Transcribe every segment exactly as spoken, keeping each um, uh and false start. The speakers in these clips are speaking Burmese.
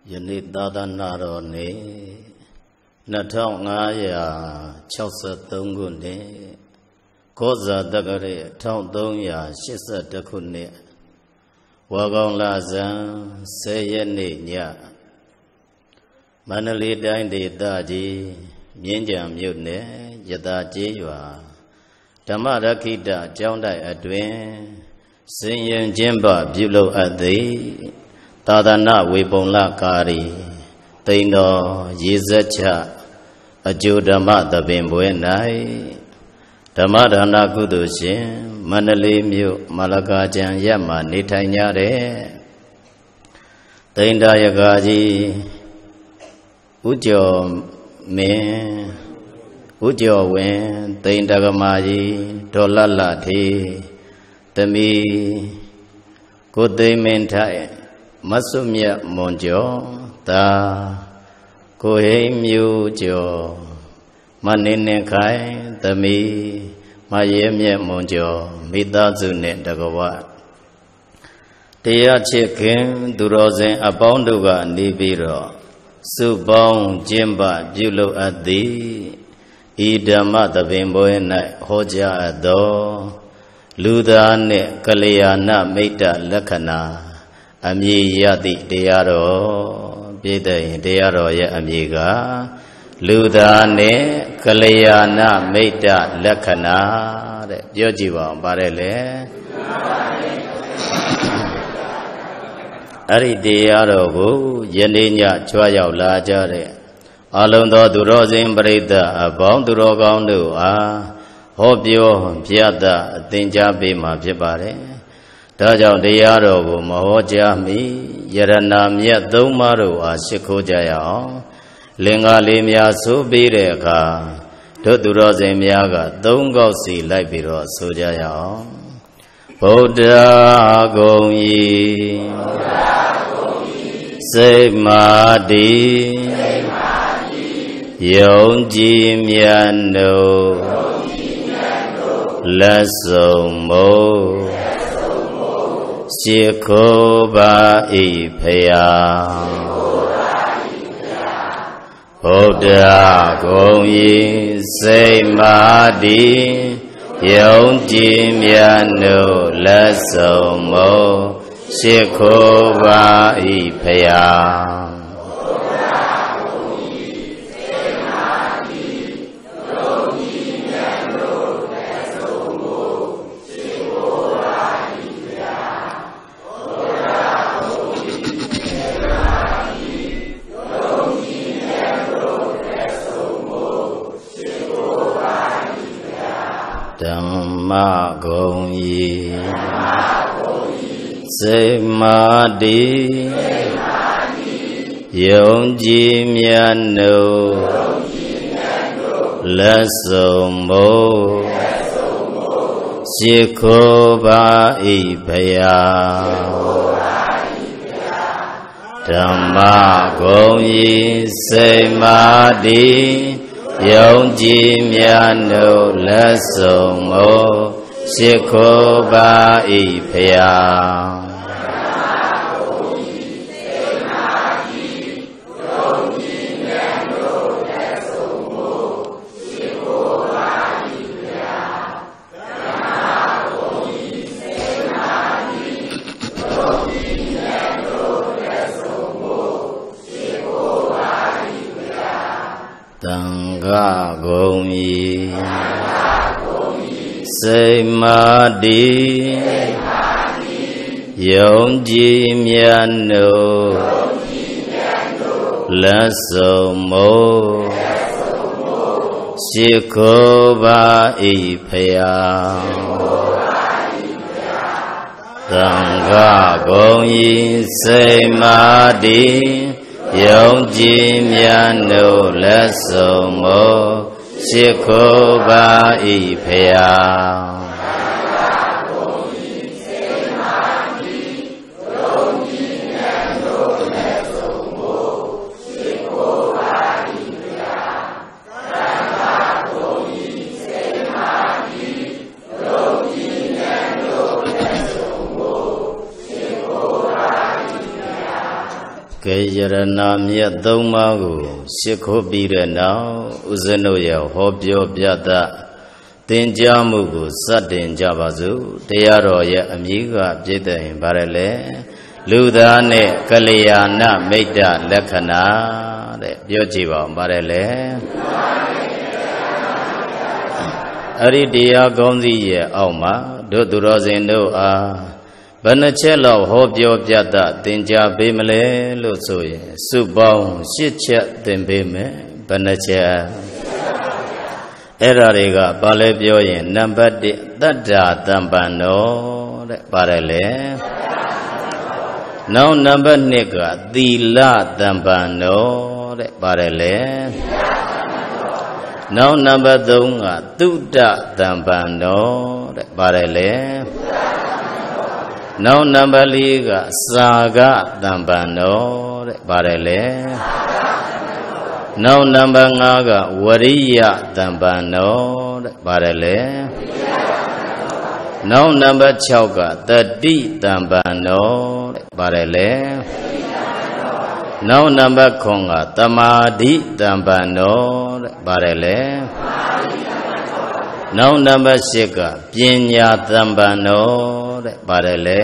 ယနေ့သာသနာတော်နေ့နှစ်ထောင်ငါးရာခြောက်ဆယ်သုံးခုနှစ်ကောဇာတက္ကရာတစ်ထောင်သုံးရာရှစ်ဆယ်တစ်ခုနှစ်ဝါကောင်လဇန်ဆယ်ရက်နေ့ညမန္တလေးတိုင်းဒေသကြီးမြင်းကြံမြို့နယ်ယသာကျေးရွာဓမ္မရခိတကျောင်းတိုက်အတွင်စင်ရင်ကျင်းပပြုလုပ်အပ်သည်သာသနာဝေပုံလကာရီတိန်တော်ရေဇက်ချအကျိုးဓမ္မသဘင်ပွဲ၌ဓမ္မဒါနကုသိုလ်ရှင်မန္တလေးမြို့မလကာကျံရပ်မှနေထိုင်ကြတဲ့တိန်တာယကာကြီးဦးကျော်မင်းဦးကျော်ဝင်းတိန်တကမာကြီးဒေါ်လလထေသမီးကိုသိမင်းထိုင်မဆုမြတ်မွန်ကျော်သာကိုဟိမျိုးကျော်မနေနေခိုင်သမီးမရဲမြတ်မွန်ကျော်မိသားစုနဲ့တကဝတရားချစ်ခင်သူတော်စင်အပေါင်းတို့ကနေပြီးတော့စုပေါင်းကျင်းပပြုလုပ်အပ်သည်ဤဓမ္မသဘင်ပွဲ၌ဟောကြားအပ်သောလူသားနှင့်ကလျာဏမိတ်တလက္ခဏာအမည်ရသည့်တရားတော်ပြည့်တဲ့ရင်တရားတော်ရဲ့အမည်ကလူသားနဲ့ကလျာဏမိတ်တလက္ခဏာတဲ့ပြောကြည့်ပါအောင်ပါတယ်လေအဲ့ဒီတရားတော်ကိုယနေ့ညကြွားရောက်လာကြတဲ့အလုံးသောသူတော်စင်ပရိသတ်အပေါင်းသူတော်ကောင်းတို့အားဟောပြောပြသအသင်ကြားပေးမှာဖြစ်ပါတယ်ဒါကြောင့်တရားတော်ကိုမဟောကြားမီယရဏမြတ်သုံးပါးတို့အားရှိခိုးကြရအောင်လင်္ကာလေးများဆိုပြီးတဲ့အခါတို့သူတော်စင်များကသုံးခေါက်စီလိုက်ပြီးတော့ဆိုကြရအောင်ဗုဒ္ဓဂုံဤစိတ်မာတိယုံကြည်မြတ်တို့လက်ဆုံးမို့ရှိခိုးပါ၏ဖယားဗုဒ္ဓဂုံဤစိတ်မာတိယုံကြည်မြတ်တို့လက်ဆုံးမို့ရှိခိုးပါ၏ဖယားဓမ္မဂုံဤစိတ်မာတိယုံကြည်မြတ်တို့လက်ဆုံးမို့ရှိခိုးပါ၏ဖယားဓမ္မဂုံဤစိတ်မာတိယုံကြည်မြတ်တို့လက်ဆုံးမို့ရှိခိုးပါ၏ဖယားသံဃာဂုံဤစိတ်မာတိယုံကြည်မြတ်တို့လက်ဆုံးမို့ရှိခိုးပါ၏ဖယားသံဃာဂုံဤစိတ်မာတိယုံကြည်မြတ်တို့လက်ဆုံးမို့ရှိခိုးပါ၏ဖယားကကေယရဏမြတ်သုံးပါးကိုရှ िख ိုးပြီးတဲ့နောက်ဦးဇင်းတို့ရဲ့ဟောပြောပြသသင်ကြားမှုကိုစတင်ကြပါစို့တရားတော်ရဲ့အမည်ကပြည့်တဲ့ရင်ဗါရလေလူသားနဲ့ကလျာဏမိတ်တလက္ခဏာတဲ့ပြောကြည့်ပါဦးဗါရလေအဲ့ဒီတရားကောင်းစီရဲ့အောက်မှာတို့သူတော်စင်တို့အားဘယ်နှချက်လောက်ဟောပြောပြတတ်သင်ကြားပေးမလဲလို့ဆိုရင်စုပေါင်းရှစ်ချက်သင်ပေးမယ်ဘယ်နှချက်အဲ့ဓာတွေကဘာလဲပြောရင်နံပါတ်တစ်တတ္တာတမ္ပန္နောတဲ့ပါတယ်လေနောက်နံပါတ်နှစ်ကသီလတမ္ပန္နောတဲ့ပါတယ်လေနောက်နံပါတ်သုံးကသုတ္တတမ္ပန္နောတဲ့ပါတယ်လေနောက်နံပါတ်လေးကစာကတမ္ပန္နောတဲ့ပါတယ်လေနောက်နံပါတ်ငါးကဝရိယတမ္ပန္နောတဲ့ပါတယ်လေနောက်နံပါတ်ခြောက်ကတတိတမ္ပန္နောတဲ့ပါတယ်လေနောက်နံပါတ်ခုကသမာဓိတမ္ပန္နောတဲ့ပါတယ်လေနောက်နံပါတ်ရှစ်ကပညာတမ္ပန္နောတဲ့ပါတယ်လေ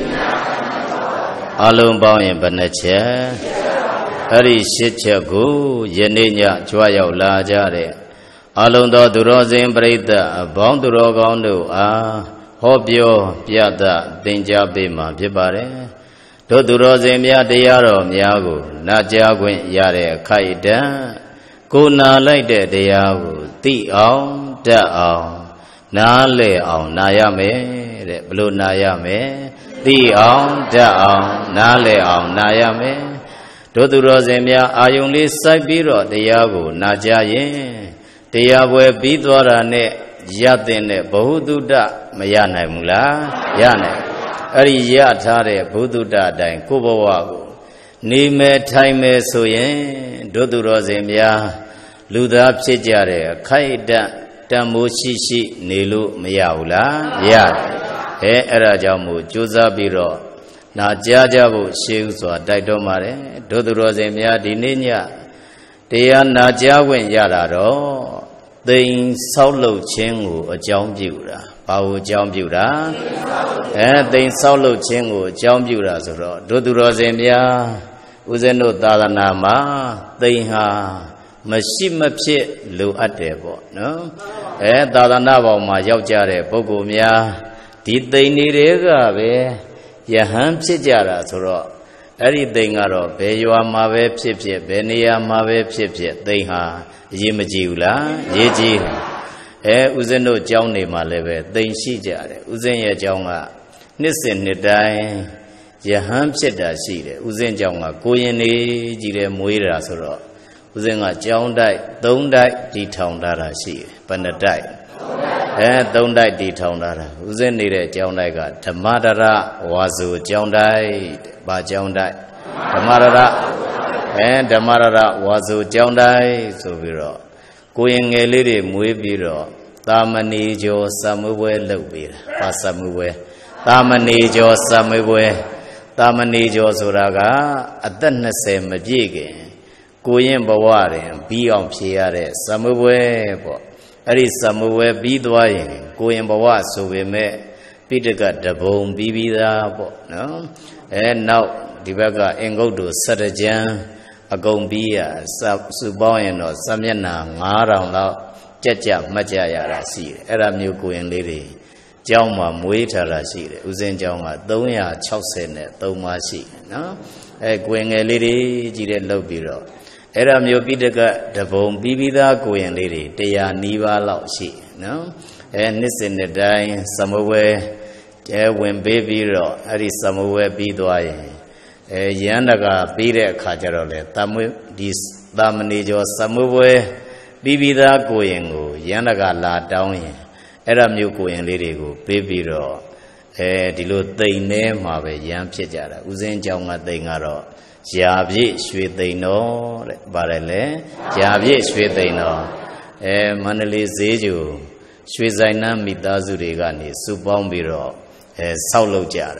အလုံးပေါင်းရင်ဘယ်နှချက်အဲ့ဒီရှစ်ချက်ကိုယနေ့ညကြွားရောက်လာကြတဲ့အလုံးသောသူတော်စင်ပရိသတ်အပေါင်းသူတော်ကောင်းတို့အားဟောပြောပြသသင်ကြားပေးမှာဖြစ်ပါတယ်တို့သူတော်စင်များတရားတော်များကိုနာကြားခွင့်ရတဲ့ခိုက်တံကိုနာလိုက်တဲ့တရားကိုသိအောင်တတ်အောင်နားလည်အောင်နာရမယ်တဲ့ဘလို့နာရမယ်သိအောင်တတ်အောင်နားလည်အောင်နာရမယ်တို့သူတော်စင်များအာယုံလေးစိုက်ပြီးတော့တရားကိုနာကြရင်တရားပွဲပြီးသွားတာနဲ့ရတဲ့နဲ့ဘ ഹു တုတမရနိုင်ဘူးလားရနိုင်အဲ့ဒီရထားတဲ့ဘ ഹു တုတအတိုင်းကိုယ့်ဘဝကိုနေမယ်ထိုင်မယ်ဆိုရင်တို့သူတော်စင်များလူသားဖြစ်ကြတဲ့အခိုက်အတန့်တန်မိုးရှိရှိနေလို့မရဘူးလားရတယ်အဲအဲ့ဒါကြောင့်မို့ကြိုးစားပြီးတော့နာကြားကြဖို့ရှေးဥစွာတိုက်တော်ပါတယ်တို့သူတော်စင်များဒီနေ့ညတရားနာကြားခွင့်ရတာတော့သိင်ဆောက်လုပ်ခြင်းကိုအကြောင်းပြုတာဘာကိုအကြောင်းပြုတာအဲသိင်ဆောက်လုပ်ခြင်းကိုအကြောင်းပြုတာဆိုတော့တို့သူတော်စင်များဦးဇင်းတို့သာသနာမှာသိင်ဟာမရှိမဖြစ်လိုအပ်တယ်ပေါ့နော်အဲသာသနာပေါ်မှာရောက်ကြတဲ့ပုဂ္ဂိုလ်များဒီသိင်တွေကပဲယဟန်ဖြစ်ကြတာဆိုတော့အဲ့ဒီသိင်ကတော့ဘယ်ရွာမှာပဲဖြစ်ဖြစ်ဘယ်နေရာမှာပဲဖြစ်ဖြစ်သိင်ဟာအရေးမကြီးဘူးလားရေးကြီးတယ်အဲဥစဉ်တို့ကျောင်းနေမှာလည်းပဲသိင်ရှိကြတယ်ဥစဉ်ရဲ့ကျောင်းကနှစ်စဉ်နှစ်တိုင်းယဟန်ဖြစ်တာရှိတယ်ဥစဉ်ကျောင်းကကိုရင်နေကြီးတယ်မွေးတာဆိုတော့ဥစဉ်ကကျောင်းတိုက်သုံးတိုက်တီထောင်ထားတာရှိတယ်ဘယ်နှတိုက်အဲသုံးတိုက်တီထောင်ထားတာဥစဉ်နေတဲ့ကျောင်းတိုက်ကဓမ္မဒရဝါစုကျောင်းတိုက်ဘာကျောင်းတိုက်ဓမ္မဒရအဲဓမ္မရရဝါစုကျောင်းတိုင်းဆိုပြီးတော့ကိုရင်ငယ်လေးတွေမွေးပြီးတော့သာမဏေကျော်စမွေးပွဲလုပ်ပြီးတာဘာစမွေးပွဲသာမဏေကျော်စမွေးပွဲသာမဏေကျော်ဆိုတာကအသက်နှစ်ဆယ်မပြည့်ခင်ကိုရင်ဘဝတွင်ပြီးအောင်ဖြေရတဲ့စမွေးပွဲပေါ့အဲ့ဒီစမွေးပွဲပြီးသွားရင်ကိုရင်ဘဝဆိုပေမဲ့ပိဋကတဘုံပြီးပြီးသားပေါ့နော်အဲနောက်ဒီဘက်ကအင်္ဂုတ္တစတကြံအကုန်ပြီးရစုပေါင်းရင်တော့စမျက်နှာငါးထောင်လောက်ကြက်ကြမှတ်ကြရတာရှိတယ်အဲ့ဒါမျိုးကိုရင်လေးတွေကျောင်းမှာမွေးထားတာရှိတယ်ဥစဉ်ကျောင်းကသုံးရာခြောက်ဆယ်နဲ့သုံးပါးရှိတယ်နော်အဲကိုရင်ငယ်လေးတွေကြီးတဲ့လုပ်ပြီးတော့အဲ့ဒါမျိုးပိဋကတဘုံပြီးပြီးသားကိုရင်လေးတွေတရားနီးပါးလောက်ရှိနော်အဲနှစ်စဉ်နှစ်တိုင်းသမဝဲအဲဝင်ပေးပြီးတော့အဲ့ဒီသမဝဲပြီးသွားရင်အဲရန်တကပြီးတဲ့အခါကျတော့လေသမွေဒီသာမဏေကျော်သမွေပွဲပြီးပြီးသားကိုရင်ကိုရန်တကလာတောင်းရင်အဲ့ဒါမျိုးကိုရင်လေးတွေကိုပေးပြီးတော့အဲဒီလိုသိမ့်နေမှာပဲရန်ဖြစ်ကြတာဥစဉ်ကြောင့်ကသိမ့်ကတော့ရာပြည့်ရွှေသိမ့်တော်တဲ့ပါတယ်လေရာပြည့်ရွှေသိမ့်တော်အဲမန္တလေးဈေးကျူရွှေဆိုင်နှမ်းမိသားစုတွေကနေစုပေါင်းပြီးတော့အဲဆောက်လုပ်ကြတယ်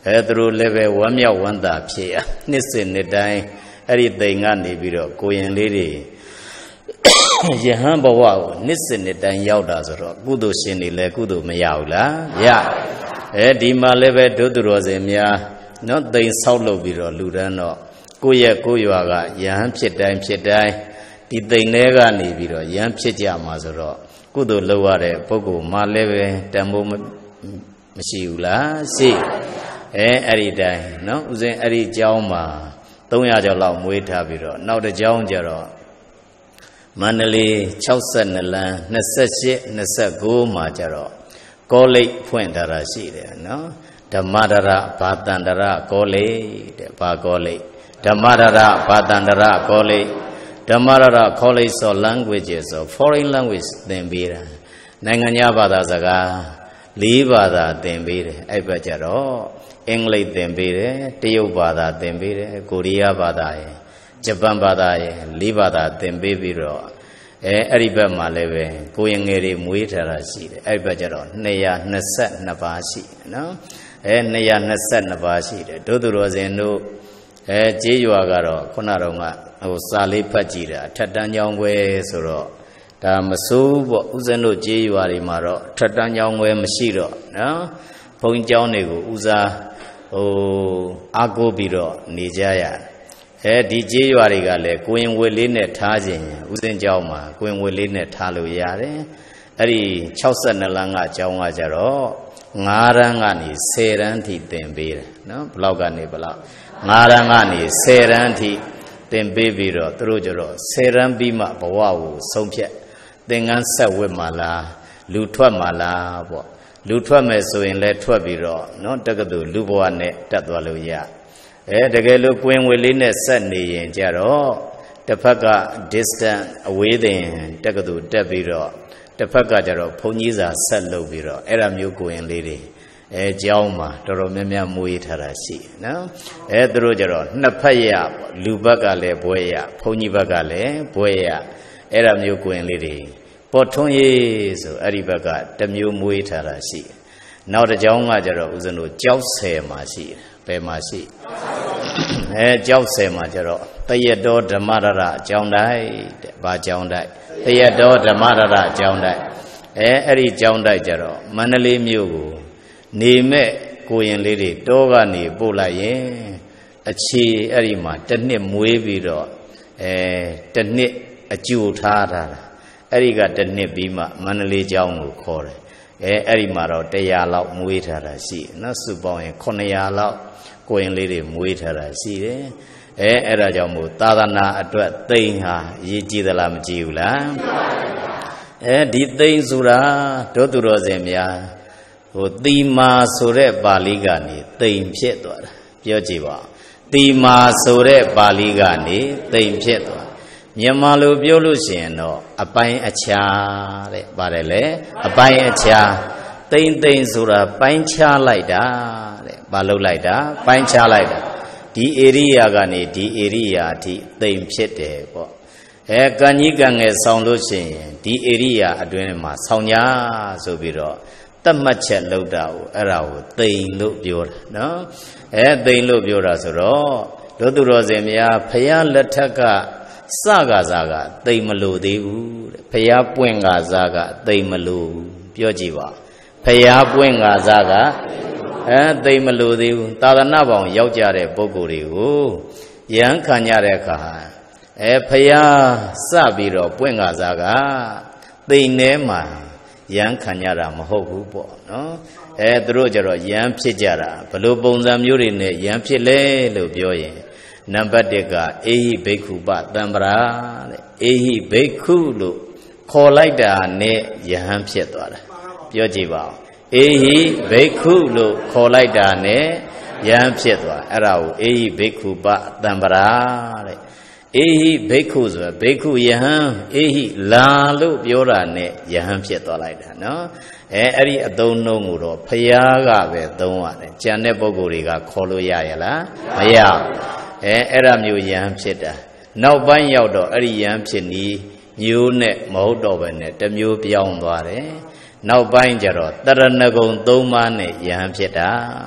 အဲသူတို့လည်းပဲဝမ်းမြောက်ဝမ်းသာဖြစ်ရနှစ်စဉ်နှစ်တိုင်းအဲ့ဒီသိမ်ကနေပြီးတော့ကိုရင်လေးတွေယဟန်ဘဝကိုနှစ်စဉ်နှစ်တိုင်းရောက်တာဆိုတော့ကုသိုလ်ရှင်တွေလည်းကုသိုလ်မရဘူးလားရအဲဒီမှာလည်းပဲဒုသူတော်စင်များနော်သိမ်ဆောက်လုပ်ပြီးတော့လူတန်းတော့ကိုယ့်ရဲ့ကိုယ့်ရွာကယဟန်ဖြစ်တိုင်းဖြစ်တိုင်းဒီသိမ်ထဲကနေပြီးတော့ယဟန်ဖြစ်ကြမှာဆိုတော့ကုသိုလ်လုပ်ရတဲ့ပုဂ္ဂိုလ်မှလည်းပဲတန်ဖိုးမရှိဘူးလားရှိအဲအဲ့ဒီတိုင်းနော်ဥစဉ်အဲ့ဒီအကြောင်းမှာသုံးရာကျော်လောက်မွေးထားပြီးတော့နောက်တစ်ကြောင်းကျတော့မန္တလေး၆၂လမ်း၂၈ ၂၉မှာကျတော့ကောလိပ်ဖွင့်ထားတာရှိတယ်နော်ဓမ္မဒရဘာတန္တရကောလိပ်တဲ့ဘာကောလိပ်ဓမ္မဒရဘာတန္တရကောလိပ်ဓမ္မဒရ College of Languages of Foreign Language သင်ပေးတာနိုင်ငံခြားဘာသာစကားလေးဘာသာသင်ပေးတယ်အဲ့ဘက်ကျတော့အင်္ဂလိပ်သင်ပေးတယ်တရုတ်ဘာသာသင်ပေးတယ်ကိုရီးယားဘာသာရယ်ဂျပန်ဘာသာရယ်လေးဘာသာသင်ပေးပြီးတော့အဲအဲ့ဒီဘက်မှာလည်းပဲကိုရင်ငယ်တွေမွေးထားတာရှိတယ်အဲ့ဒီဘက်ကျတော့၂၂၂ပါးရှိတယ်နော်အဲ၂၂၂ပါးရှိတယ်ဒုသူတော်စင်တို့အဲကျေးရွာကတော့ခုနတော့ကဟိုစာလေးဖတ်ကြည့်တာထက်တန်းကြောင်းခွဲဆိုတော့ဒါမစိုးပေါ့ဥစဉ်တို့ကျေးရွာတွေမှာတော့ထက်တန်းကြောင်းခွဲမရှိတော့နော်ဘုန်းကြီးကျောင်းတွေကိုဥစားဟိုအားကိုးပြီးတော့နေကြရအဲဒီကျေးရွာတွေကလည်းကိုရင်ဝေလေးနဲ့ထားခြင်းဥစဉ်ကျောင်းမှာကိုရင်ဝေလေးနဲ့ထားလို့ရတယ်အဲ့ဒီ၆၂လမ်းကကျောင်းကကြတော့၅ရန်းကနေ၁၀ရန်းထိသင်ပေးတယ်နော်ဘလောက်ကနေဘလောက်၅ရန်းကနေ၁၀ရန်းထိသင်ပေးပြီးတော့သူတို့ကြတော့၁၀ရန်းပြီးမှဘဝကိုဆုံးဖြတ်သင်္ကန်းဆက်ဝတ်မှလားလူထွက်မှလားပေါ့လူထွက်မယ်ဆိုရင်လည်းထွက်ပြီးတော့နော်တက္ကသိုလ်လူဘဝနဲ့တက်သွားလို့ရအဲတကယ်လို့ကိုရင်ဝေလေးနဲ့ဆက်နေရင်ကြတော့တစ်ဖက်က distance အဝေးသင်တက္ကသိုလ်တက်ပြီးတော့တစ်ဖက်ကကြတော့ဘုန်းကြီးစာဆက်လုပ်ပြီးတော့အဲ့ဒါမျိုးကိုရင်လေးတွေအဲကျောင်းမှာတော်တော်များများမွေးထားတာရှိနော်အဲသူတို့ကြတော့နှစ်ဖက်ရပေါ့လူဘက်ကလည်းဘွဲရဘုန်းကြီးဘက်ကလည်းဘွဲရအဲ့ဒါမျိုးကိုရင်လေးတွေပေါ်ထွန်းရေးဆိုအဲ့ဒီဘက်ကတစ်မျိုးမွေးထားတာရှိနောက်တစ်ကျောင်းကကြတော့ဦးဇင်းတို့ကြောက်ဆယ်မှာရှိတယ်ဘယ်မှာရှိအဲကြောက်ဆယ်မှာကြတော့တယတော်ဓမ္မရရအကြောင်းတိုက်တဲ့ဘာကြောင်းတိုက်တယတော်ဓမ္မရရအကြောင်းတိုက်အဲအဲ့ဒီကြောင်းတိုက်ကြတော့မန္တလေးမြို့ကိုနေမဲ့ကိုရင်လေးတွေတောကနေပို့လိုက်ရင်အခြေအဲ့ဒီမှာတစ်နှစ်မွေးပြီးတော့အဲတစ်နှစ်အကျိုးထားတာအဲ့ဒီကတစ်နှစ်ပြီးမှမန္တလေးကျောင်းကိုခေါ်တယ်အဲအဲ့ဒီမှာတော့တရားလောက်မွေးထားတာရှိနော်စုပေါင်းရင်ခုနှစ်ရာလောက်ကိုရင်လေးတွေမွေးထားတာရှိတယ်အဲအဲ့ဒါကြောင့်မို့သာသနာအတွက်သိမ့်ဟာရည်ကြည်သလားမကြည်ဘူးလားအဲဒီသိမ့်ဆိုတာတို့သူတော်စင်များဟိုတီမာဆိုတဲ့ပါဠိကနေသိမ့်ဖြစ်သွားတာပြောကြည့်ပါတီမာဆိုတဲ့ပါဠိကနေသိမ့်ဖြစ်သွားမြန်မာလိုပြောလို့ရှိရင်တော့အပိုင်းအခြားတဲ့ပါတယ်လေအပိုင်းအခြားသိမ့်သိမ့်ဆိုတာပိုင်းခြားလိုက်တာတဲ့ဘာလုပ်လိုက်တာပိုင်းခြားလိုက်တာဒီဧရိယာကနေဒီဧရိယာအထိသိမ့်ဖြစ်တယ်ပေါ့အဲကံကြီးကံငယ်ဆောင်လို့ရှိရင်ဒီဧရိယာအတွင်းမှာဆောင်ညာဆိုပြီးတော့တတ်မှတ်ချက်လောက်တာကိုအဲ့ဒါကိုသိမ့်လို့ပြောတာနော်အဲသိမ့်လို့ပြောတာဆိုတော့တို့သူတော်စင်များဖရာလက်ထက်ကစကားစားကသိမ့်မလို့သေးဘူးတဲ့ဖရာပွင့်ကားစားကသိမ့်မလို့ပြောကြည့်ပါဖရာပွင့်ကားစားကအဲသိမ့်မလို့သေးဘူးသာသနာ့ဘောင်ရောက်ကြတဲ့ပုဂ္ဂိုလ်တွေကိုယဟန်ခံကြတဲ့အခါအဲဖရာစပြီးတော့ပွင့်ကားစားကသိမ့်ထဲမှာယဟန်ခံကြတာမဟုတ်ဘူးပေါ့နော်အဲသူတို့ကြတော့ယဟန်ဖြစ်ကြတာဘလို့ပုံစံမျိုးတွေနဲ့ယဟန်ဖြစ်လဲလို့ပြောရင်နံပါတ်တစ်ကအေဟိဘိက္ခုပတံပရာတဲ့အေဟိဘိက္ခုလို့ခေါ်လိုက်တာနဲ့ယဟန်ဖြစ်သွားတာပြောကြည့်ပါဦးအေဟိဘိက္ခုလို့ခေါ်လိုက်တာနဲ့ယဟန်ဖြစ်သွားအဲ့ဒါကိုအေဟိဘိက္ခုပတံပရာတဲ့အေဟိဘိက္ခုဆိုတာဘိက္ခုယဟန်အေဟိလာလို့ပြောတာနဲ့ယဟန်ဖြစ်သွားလိုက်တာနော်အဲအဲ့ဒီအသုံးနှုန်းကိုတော့ဖယားကပဲသုံးရတယ်ကျန်တဲ့ပုဂ္ဂိုလ်တွေကခေါ်လို့ရရလားမရအဲအဲ့ဒါမျိုးယဟန်ဖြစ်တာနောက်ပိုင်းရောက်တော့အဲ့ဒီယဟန်ဖြစ်နီးမျိုးနဲ့မဟုတ်တော့ပဲနဲ့တစ်မျိုးပြောင်းသွားတယ်နောက်ပိုင်းကျတော့တရဏဂုံသုံးပါးနဲ့ယဟန်ဖြစ်တာတဲ့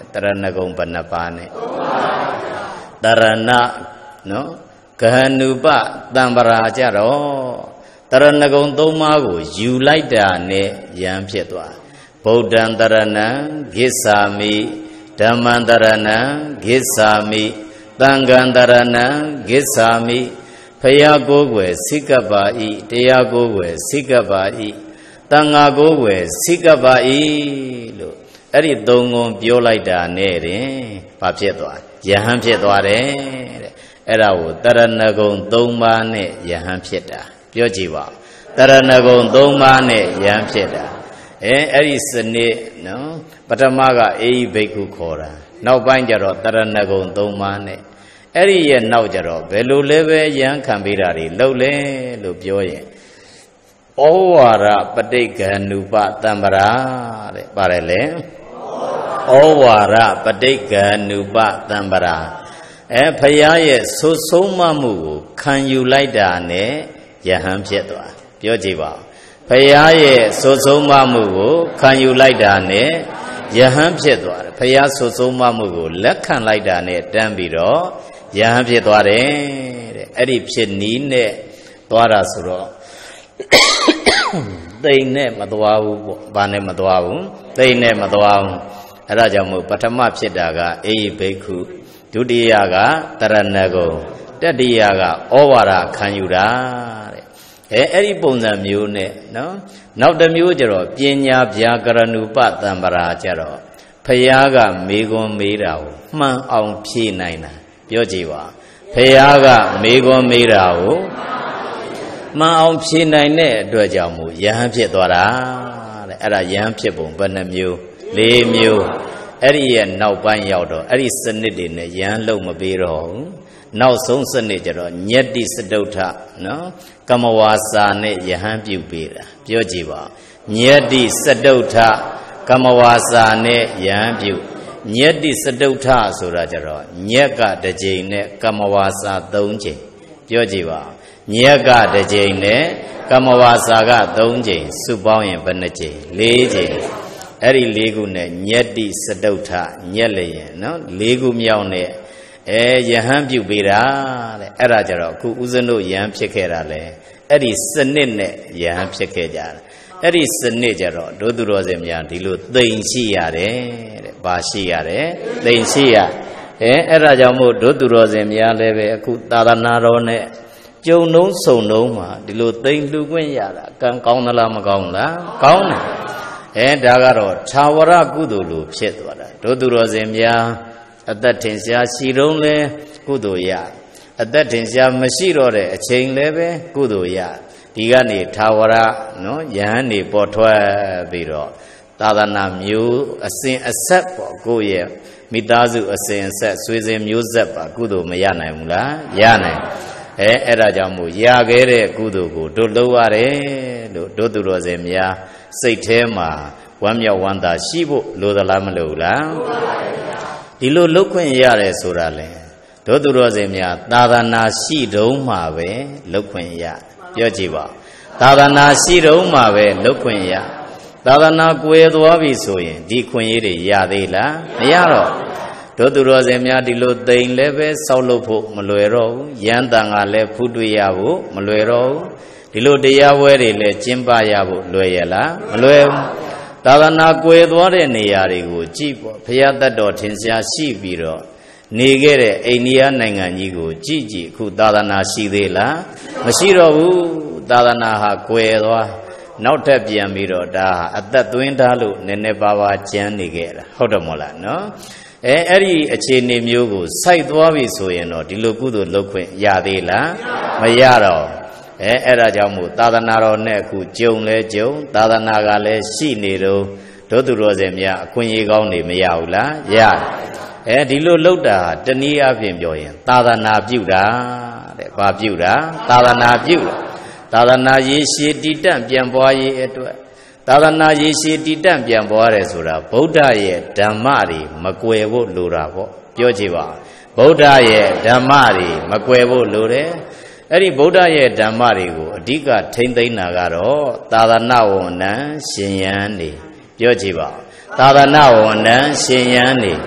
Taranagong Panapane Tarana no Kahanupa Tambara Jaro Taranagong Tomago you like that ne Yam Pietwa Bodhan Tarana Gisami Damandarana Gisami Tangandarana Gisami Payagogwe Sikabai Tayagogwe Sikabai Tangagogwe Sikabai Lo Eri Dongon Biolaida Nere Papietwa Yaham Pietware Erao Taranagon Domane Yaham Pieta Piojiva Taranagon Domane Yaham Pieta Eri Sene no Patamaga E Beku Kora Now Banjaro Taranagon Domane Eri ye now jaro, Belu leve yan cambirari, lowle, lupioye. Owara Padeka Nupa Tambara, Parele. Owara Padeka Nupa Tambara. E Payaye, so so mamu, can you like that ne? Yaham Pietwa, Piojiva. Payaye, so so mamu, can you like that ne? Yaham Pietwa, Paya so so mamu, lekan like that ne, Dambiro. Yaham Pietware, Eri Pienine, Dwara Suro. They name Madwabu, Bane Madwabu, they name Madwabu, Rajamu, Patama Piedaga, E Beku, Dudiaga, Taranago, Dadiaga, Ovara, Kanyura. Eri Bona Mune, no? Now the Mujero, Pienya, Piagaranupa, Tambara Jero, Payaga, Mego Mirao, Man on P nine. Yojiva Payaga Mego Mirao Ma on P nine Dwajamu Yam Pietwara Era Yam Piebum Banamu Le Mu Eri and now Ban Yaudo Eri Sanidin Yan Lomabiro now Son Sanijero Nyedi Sedota no Kamawasa ne Yaham Pubira Yojiva Nyedi Sedota Kamawasa ne Yam Pu Nyedi Sadota Surajaro, Nyaka de Jane, Kamawasa Donje, Yojiva, Nyaka de Jane, Kamawasaga Donje, Subayan Benaje, Leje, Eri Legune, Nyedi Sadota, Nyele, no, Legu Miaune, E Yaham Bubira, Erajaro, Kuzano Yam Chekerale, Eri Senine Yam Chekejar. Eri Senejaro, Dodurozemia, Dilu, Dainsiare, Bashiare, Dainsia, Eh, Erajamu, Dodurozemia, Leve, Kutaranarone, Joe no so no ma, Dilu, Dain Luguiara, Kan Kaunala Magona, Kauna, Eh, Dagaro, Tawara Gudulu, Pietwara, Dodurozemia, at that tensia, Sirone, Gudoya, at that tensia, Mashirore, a chain leve, Gudoya. Digani Tawara, no, Yani Potwa Biro, Tadana Mu, a sin a sep or go ye, Midazu a sin set, Swizim Musepa, Gudu Mayana Mula, Yane, Eh, Erajamu, Yagere, Gudu, Duluare, Dodurozemia, Saitema, Wamya Wanda, Shibu, Luda Lamalula, Dilu Luquin Yare Surale, Dodurozemia, Tadana Shido Mave, Luquin Ya. Yojiva Tadana Siro Mave, Loquia Tadana Gueduavi Soy, Di Quinri Yadela, Yaro Dodurozemia di Lodain Leve, Saulopo, Maluero, Yandanga Le Puduyavu, Maluero, di Lodia Weri Le Chimba Yavu, Loyela, Maluem Tadana Gueduare Niarigu, Jibo, Piata Dotinsia Sibiro. Nigere, Enia Nanganigo, Gigi, Kudadana Sidela, Mashiro, Dadana Quedwa, Nautapia Miro da, at that Twindalu, Nenebava Janigera, Hodamola, no? Eri a chini mugu, Saidwavi Soyano, Dilokudu Loque, Yadela, Mayaro, Erajamu, Dadanaro Neku, Jone Jo, Dadanagale, Shiniro, Dodurozemia, Quinigoni, Mayaula, Ya. Eh, Dilo Loda, Dania Vimjoy, Tadana Buda, Babuda, Tadana Buda, Tadana Yeshi Didan Biamboy Edward, Tadana Yeshi Didan Biamboy Sura, Boda ye, Damari, Maquevo Luravo, Piojiva, Boda ye, Damari, Maquevo Lure, Eri Boda ye, Damari, Diga Tende Nagaro, Tadana Ona, Shinyani, Piojiva, Tadana Ona, Shinyani.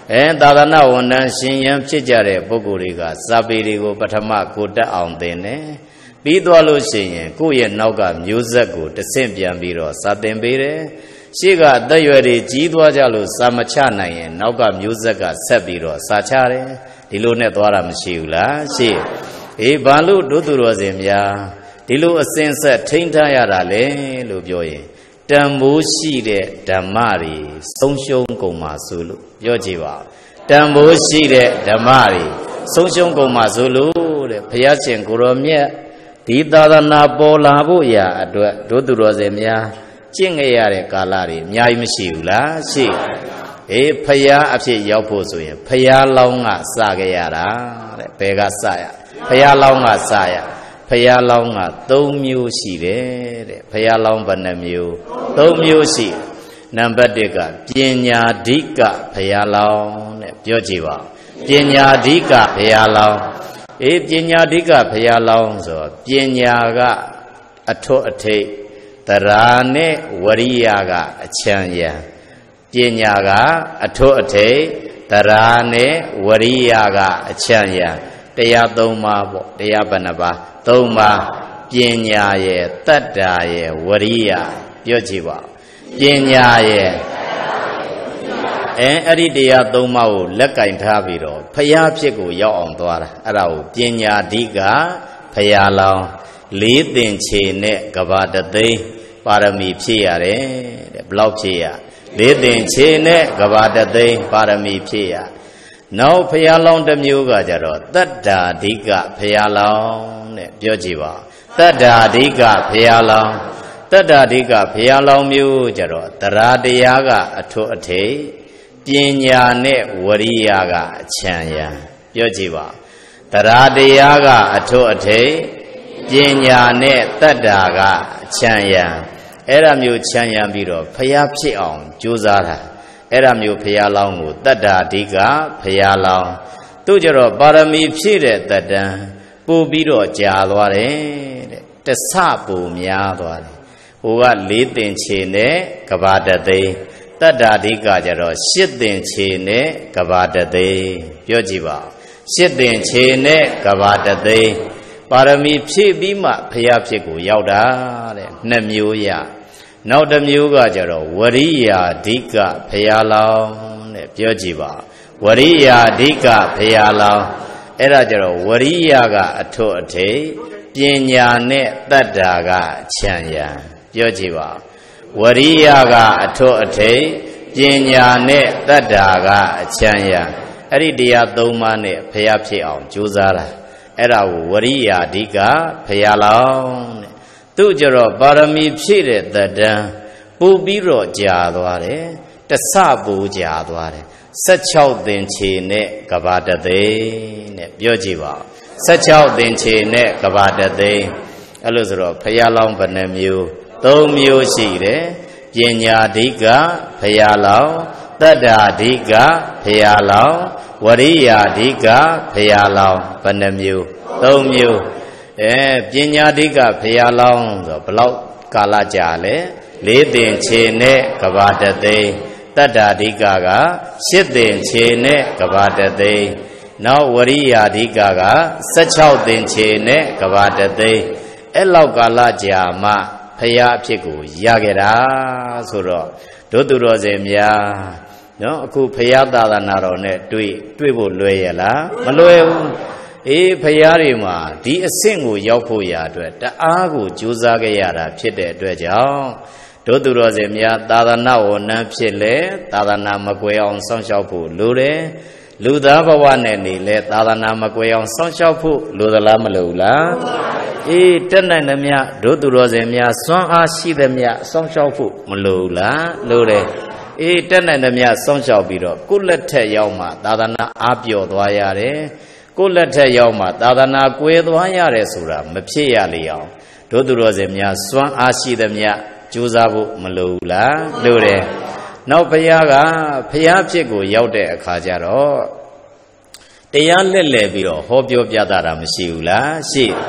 အဲသာသနာဝန်ထမ်းရှင်ရန်ဖြစ်ကြတဲ့ပုဂ္ဂိုလ်တွေကစာပေတွေကိုပထမကိုတက်အောင်သင်တယ်ပြီးသွားလို့ရှိရင်ကိုယ့်ရဲ့နောက်ကမျိုးဆက်ကိုတဆင့်ပြန်ပြီးတော့စာသင်ပေးတယ်ရှေ့ကအသက်အရွယ်တွေကြီးသွားကြလို့စာမချနိုင်ရင်နောက်ကမျိုးဆက်ကဆက်ပြီးတော့စာချတယ်ဒီလိုနဲ့သွားတာမရှိဘူးလားရှေ့အေးဘာလို့တို့သူတော်စင်များဒီလိုအစဉ်ဆက်ထိန်းထားရတာလေလို့ပြောရင်တန်ဖိုးရှိတဲ့ဓမ္မတွေဆုံးရှုံးကုန်မှာဆိုလို့ပြောကြည့်ပါတန်ဖိုးရှိတဲ့ဓမ္မတွေဆုံးရှုံးကုန်မှာဆိုလို့တဲ့ဘုရားရှင်ကိုရောမြတ်ဒီသာသနာပေါ်လာဖို့ရာအတွက်တို့သူတော်စင်များကျင့်ခဲ့ရတဲ့ကာလတွေအများကြီးမရှိဘူးလားရှိအေးဖရာအဖြစ်ရောက်ဖို့ဆိုရင်ဖရာလောင်းကစခဲ့ရတာတဲ့ဘယ်ကစရဖရာလောင်းကစရဖရာလောင်းကသုံးမျိုးရှိတယ်တဲ့ဖရာလောင်းဘယ်နှမျိုးသုံးမျိုးရှိနံပါတ်တစ်ကပညာဓိကဖရာလောင်းတဲ့ပြောကြည့်ပါပညာဓိကဖရာလောင်းအေးပညာဓိကဖရာလောင်းဆိုပညာကအထွတ်အထိပ်တရာနဲ့ဝရိယကအချမ်းရံပညာကအထွတ်အထိပ်တရာနဲ့ဝရိယကအချမ်းရံတရားသုံးပါးပေါ့တရားဘယ်နှပါးသုံးပါးပညာရဲ့တတ္တာရဲ့ဝရိယပြောကြည့်ပါပညာရဲ့အဲအဲ့ဒီတရားသုံးပါးကိုလက်ကင်ထားပြီးတော့ဖရာဖြစ်ကိုရောက်အောင်သွားတာအဲ့ဒါကိုပညာဓိကဖရာလောင်းလေးသင်္ချေနဲ့ကဘာတသိန်းပါရမီဖြည့်ရတယ်တဲ့ဘယ်လောက်ဖြည့်ရလေးသင်္ချေနဲ့ကဘာတသိန်းပါရမီဖြည့်ရနောက်ဖရာလောင်းတစ်မျိုးကကြတော့တတ္တာဓိကဖရာလောင်းတဲ့ပြောကြည့်ပါတတ္တာဓိကဖရာလောင်းတတ္တာဓိကဖရာလောင်းမျိုးကြတော့တရာတရားကအထွတ်အထိပ်ပညာနဲ့ဝရိယကအချမ်းရံပြောကြည့်ပါတရာတရားကအထွတ်အထိပ်ပညာနဲ့တတ္တာကအချမ်းရံအဲ့ဒါမျိုးချမ်းရံပြီးတော့ဖရာဖြစ်အောင်ကြိုးစားတာအဲ့ဒါမျိုးဖရာလောင်းကိုတတ္တာဓိကဖရာလောင်းသူကြတော့ပါရမီဖြည့်တဲ့တတ္တံပို့ပြီးတော့ကြာသွားတယ်တဲ့တဆပိုများသွားတယ်ဟိုကလေးသင်္ချေနဲ့ကဘာတသိန်းတတ္တာဓိကကြတော့ရှစ်သင်္ချေနဲ့ကဘာတသိန်းပြောကြည့်ပါရှစ်သင်္ချေနဲ့ကဘာတသိန်းပါရမီဖြည့်ပြီးမှဖရာဖြစ်ကိုရောက်တာတဲ့နှစ်မျိုးရနောက်တစ်မျိုးကကြတော့ဝရိယာဓိကဖရာလောင်းတဲ့ပြောကြည့်ပါဝရိယာဓိကဖရာလောင်းအဲ့ဒါကြတော့ဝရိယကအထွတ်အထိပ်ပညာနဲ့တတ္တာကအချမ်းရံပြောကြည့်ပါဝရိယကအထွတ်အထိပ်ပညာနဲ့တတ္တာကအချမ်းရံအဲ့ဒီတရားသုံးပါးနဲ့ဖရာဖြစ်အောင်ကြိုးစားတာအဲ့ဒါကိုဝရိယာဓိကဖရာလောင်းတဲ့သူကြတော့ပါရမီဖြည့်တဲ့တတ္တံပို့ပြီးတော့ကြာသွားတယ်တဆပို့ကြာသွားတယ်ဆယ့်ခြောက်သင်္ချေနဲ့ကဘာတသိန်းနဲ့ပြောကြည့်ပါဆယ့်ခြောက်သင်္ချေနဲ့ကဘာတသိန်းအဲ့လိုဆိုတော့ဖရာလောင်းဘယ်နှမျိုးသုံးမျိုးရှိတယ်ပညာဓိကဖရာလောင်းတတ္တာဓိကဖရာလောင်းဝရိယာဓိကဖရာလောင်းဘယ်နှမျိုးသုံးမျိုးအဲပညာဓိကဖရာလောင်းဆိုဘလောက်ကာလကြာလဲလေးသင်္ချေနဲ့ကဘာတသိန်းတတ္တာဓိကကရှစ်သင်္ချေနဲ့ကဘာတသိန်းနောက်ဝရိယာဓိကကဆယ့်ခြောက်သင်္ချေနဲ့ကဘာတသိန်းအဲ့လောက်ကာလကြာမှဖရာအဖြစ်ကိုရခဲ့တာဆိုတော့တို့သူတော်စင်များနော်အခုဖရာသာသနာတော်နဲ့တွေ့တွေ့ဖို့လွယ်ရလားမလွယ်ဘူးအေးဖရာတွေမှာဒီအဆင့်ကိုရောက်ဖို့ရာအတွက်တအားကိုကြိုးစားခဲ့ရတာဖြစ်တဲ့အတွက်ကြောင့်တို့သူတော်စင်များသာသနာဝန်ထမ်းဖြစ်လေသာသနာမကွယ်အောင်စောင့်ရှောက်ဖို့လိုတယ်လူသားဘဝနဲ့နေလေသာသနာမကွယ်အောင်စောင့်ရှောက်ဖို့လိုသလားမလိုဘူးလားအေးတက်နိုင်သမျှတို့သူတော်စင်များစွမ်းအားရှိသမျှစောင့်ရှောက်ဖို့မလိုဘူးလားလိုတယ်အေးတက်နိုင်သမျှစောင့်ရှောက်ပြီးတော့ကိုယ့်လက်ထက်ရောက်မှသာသနာအားပြော့သွားရတယ်ကိုယ့်လက်ထက်ရောက်မှသာသနာကွယ်သွားရတယ်ဆိုတာမဖြစ်ရလေအောင်တို့သူတော်စင်များစွမ်းအားရှိသမျှကြိုးစားဖို့မလိုဘူးလားလိုတယ်နောက်ဘုရားကဘုရားဖြစ်ကိုရောက်တဲ့အခါကျတော့တရားလက်လဲပြီးတော့ဟောပြောပြတာမရှိဘူးလားရှိ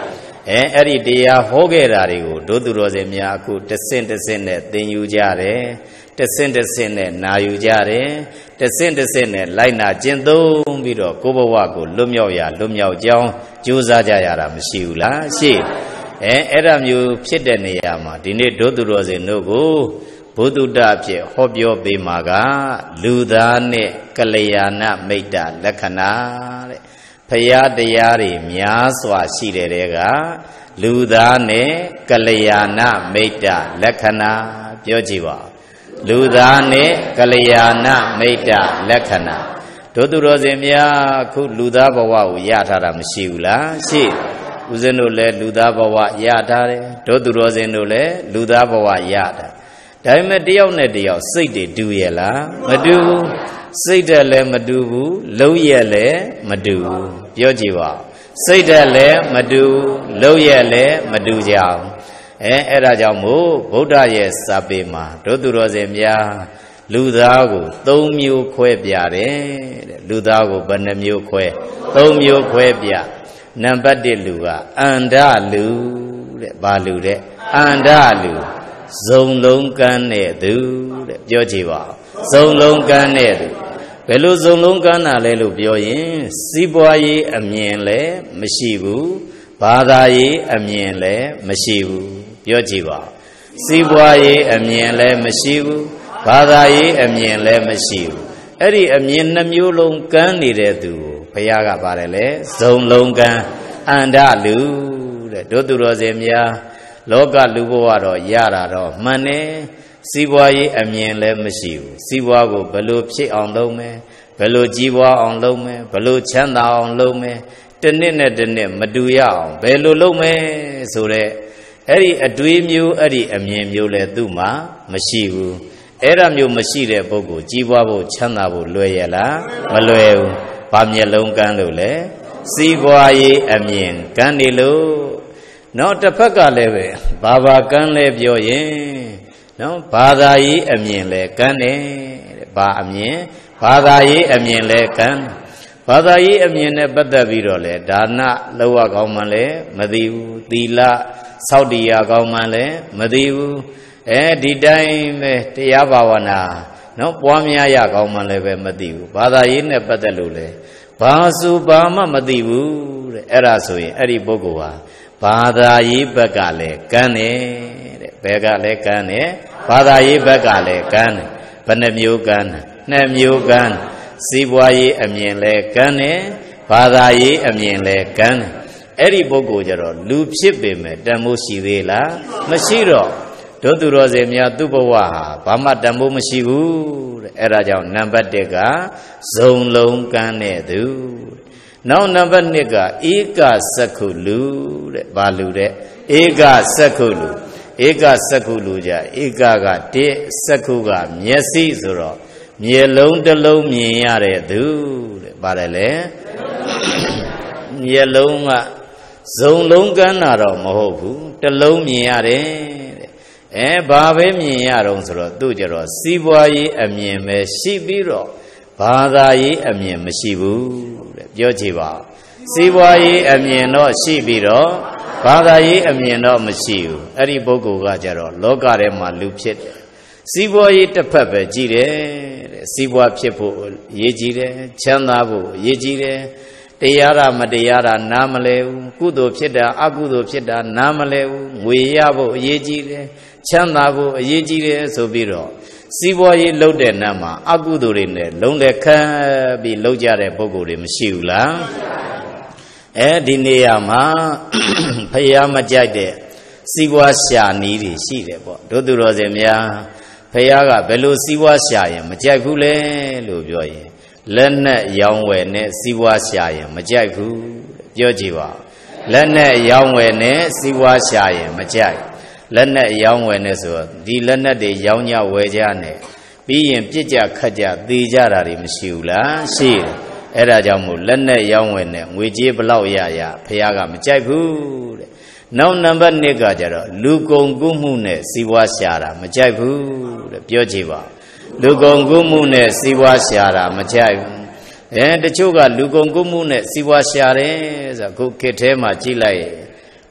အဲအဲ့ဒီတရားဟောခဲ့တာတွေကိုဒုသူတော်စင်များအခုတဆင့်တဆင့်နဲ့သင်ယူကြတယ်တဆင့်တဆင့်နဲ့နာယူကြတယ်တဆင့်တဆင့်နဲ့လိုက်နာကျင့်သုံးပြီးတော့ကိုယ်ဘဝကိုလွတ်မြောက်ရလွတ်မြောက်ကြောင်းကြိုးစားကြရတာမရှိဘူးလားရှိအဲအဲ့ဒါမျိုးဖြစ်တဲ့နေရာမှာဒီနေ့ဒုသူတော်စင်တို့ကိုဘုဒ္ဓတဖြစ်ဟောပြောပေးမှာကလူသားနဲ့ကလျာဏမိတ်တလက္ခဏာတဲ့ဖရာတရားတွေများစွာရှိတဲ့တဲကလူသားနဲ့ကလျာဏမိတ်တလက္ခဏာပြောကြည့်ပါလူသားနဲ့ကလျာဏမိတ်တလက္ခဏာတို့သူတော်စင်များခုလူသားဘဝကိုရထားတာမရှိဘူးလားရှိဦးဇင်းတို့လည်းလူသားဘဝရထားတယ်တို့သူတော်စင်တို့လည်းလူသားဘဝရတာဒါပေမဲ့တယောက်နဲ့တယောက်စိတ်တွေတူရဲ့လားမတူဘူးစိတ်ဓာတ်လည်းမတူဘူးလုံးရက်လည်းမတူဘူးပြောကြည့်ပါစိတ်ဓာတ်လည်းမတူလုံးရက်လည်းမတူကြအောင်အဲအဲ့ဒါကြောင့်မို့ဗုဒ္ဓရဲ့စာပေမှာတို့သူတော်စင်များလူသားကိုသုံးမျိုးခွဲပြတယ်တဲ့လူသားကိုဘယ်နှမျိုးခွဲသုံးမျိုးခွဲပြနံပါတ်တစ်လူကအန္တလူတဲ့ဘာလူတဲ့အန္တလူဇုံလုံးကန်းတဲ့သူတဲ့ပြောကြည့်ပါဇုံလုံးကန်းတဲ့သူဘယ်လိုဇုံလုံးကန်းတာလဲလို့ပြောရင်စီးပွားရေးအမြင်လည်းမရှိဘူးဘာသာရေးအမြင်လည်းမရှိဘူးပြောကြည့်ပါစီးပွားရေးအမြင်လည်းမရှိဘူးဘာသာရေးအမြင်လည်းမရှိဘူးအဲ့ဒီအမြင်နှမျိုးလုံးကန်းနေတဲ့သူကိုဘုရားကပါတယ်လေဇုံလုံးကန်းအန္တလူတဲ့တို့သူတော်စင်များလောကလူဘဝတော့ရတာတော့မှန်တယ်စီးပွားရေးအမြင်လည်းမရှိဘူးစီးပွားကိုဘယ်လိုဖြစ်အောင်လုပ်မယ်ဘယ်လိုကြီးပွားအောင်လုပ်မယ်ဘယ်လိုချမ်းသာအောင်လုပ်မယ်တစ်နှစ်နဲ့တစ်နှစ်မတူရအောင်ဘယ်လိုလုပ်မယ်ဆိုတဲ့အဲ့ဒီအတွေးမျိုးအဲ့ဒီအမြင်မျိုးလည်းသူ့မှာမရှိဘူးအဲ့ဒါမျိုးမရှိတဲ့ပုဂ္ဂိုလ်ကြီးပွားဖို့ချမ်းသာဖို့လွယ်ရလားမလွယ်ဘူးဘာမျက်လုံးကန်းလို့လဲစီးပွားရေးအမြင်ကန်းနေလို့နော်တစ်ဖက်ကလည်းပဲဘာဘာကန်းလဲပြောရင်နော်ဘာသာရေးအမြင်လဲကန်းတယ်တဲ့ဘာအမြင်ဘာသာရေးအမြင်လဲကန်းဘာသာရေးအမြင်နဲ့ပတ်သက်ပြီးတော့လေဒါနလောက်ရကောင်းမှလည်းမသိဘူးသီလစောင့်တရားကောင်းမှလည်းမသိဘူးအဲဒီတိုင်းပဲတရားဘာဝနာနော်ပွားများရကောင်းမှလည်းပဲမသိဘူးဘာသာရေးနဲ့ပတ်သက်လို့လေဘာစုဘာမှမသိဘူးတဲ့အဲ့ဒါဆိုရင်အဲ့ဒီပုဂ္ဂိုလ်ဟာဘာသာရေးဘက်ကလည်းကန်းတယ်တဲ့ဘယ်ကလည်းကန်းတယ်ဘာသာရေးဘက်ကလည်းကန်းတယ်ဘယ်နှမျိုးကန်းနှစ်မျိုးကန်းစီးပွားရေးအမြင်လည်းကန်းတယ်ဘာသာရေးအမြင်လည်းကန်းတယ်အဲ့ဒီပုဂ္ဂိုလ်ကြတော့လူဖြစ်ပေမဲ့တန်ဖိုးရှိသေးလားမရှိတော့တို့သူတော်စင်များသူ့ဘဝဟာဘာမှတန်ဖိုးမရှိဘူးတဲ့အဲ့ဒါကြောင့်နံပါတ်တစ်ကဇုံလုံးကန်းတဲ့သူနောက်နံပါတ်နှစ်ကဧကစက္ခုလူတဲ့ဘာလူတဲ့ဧကစက္ခုလူဧကစက္ခုလူကြဧကကတစ်စက္ခုကမျက်စိဆိုတော့မျက်လုံးတစ်လုံးမြင်ရတဲ့သူတဲ့ပါတယ်လေမျက်လုံးကဇုံလုံးကန်းတာတော့မဟုတ်ဘူးတစ်လုံးမြင်ရတယ်တဲ့အဲဘာပဲမြင်ရတော့ဆိုတော့သူ့ကြတော့စီးပွားရေးအမြင်ပဲရှိပြီးတော့ဘာသာရေးအမြင်မရှိဘူးတဲ့ပြောကြည့်ပါစီးပွားရေးအမြင်တော့ရှိပြီးတော့ဘာသာရေးအမြင်တော့မရှိဘူးအဲ့ဒီပုဂ္ဂိုလ်ကကြတော့လောကထဲမှာလူဖြစ်တယ်စီးပွားရေးတစ်ဖက်ပဲကြည့်တယ်တဲ့စီးပွားဖြစ်ဖို့အရေးကြီးတယ်ချမ်းသာဖို့အရေးကြီးတယ်တရားရမတရားရနားမလဲဘူးကုသိုလ်ဖြစ်တာအကုသိုလ်ဖြစ်တာနားမလဲဘူးငွေရဖို့အရေးကြီးတယ်ချမ်းသာဖို့အရေးကြီးတယ်ဆိုပြီးတော့စီးပွားရေးလုပ်တဲ့နားမှာအကုသိုလ်တွေနဲ့လုံးလက်ခတ်ပြီးလုပ်ကြတဲ့ပုဂ္ဂိုလ်တွေမရှိဘူးလားအဲဒီနေရာမှာဖယားမကြိုက်တဲ့စီးပွားရှာနီးတွေရှိတယ်ပေါ့တို့သူတော်စင်များဖယားကဘယ်လိုစီးပွားရှာရင်မကြိုက်ဘူးလဲလို့ပြောရင်လက်နဲ့ရောင်းဝယ်နဲ့စီးပွားရှာရင်မကြိုက်ဘူးပြောကြည့်ပါလက်နဲ့ရောင်းဝယ်နဲ့စီးပွားရှာရင်မကြိုက်လက်နဲ့ရောင်းဝယ်နဲ့ဆိုတော့ဒီလက်နဲ့တွေရောင်းကြဝယ်ကြနဲ့ပြီးရင်ပြစ်ကြခတ်ကြသေကြတာတွေမရှိဘူးလားရှိတယ်အဲ့ဒါကြောင့်မို့လက်နဲ့ရောင်းဝယ်နဲ့ငွေကြေးဘလောက်ရရဖះကမကြိုက်ဘူးတဲ့နောက်နံပါတ်နှစ်ကကြတော့လူကုန်ကူးမှုနဲ့စီးပွားရှာတာမကြိုက်ဘူးတဲ့ပြောကြည့်ပါလူကုန်ကူးမှုနဲ့စီးပွားရှာတာမကြိုက်ဘူးအဲတချို့ကလူကုန်ကူးမှုနဲ့စီးပွားရှာတယ်ဆိုတော့ခုခေတ်ထဲမှာကြည့်လိုက်ဒ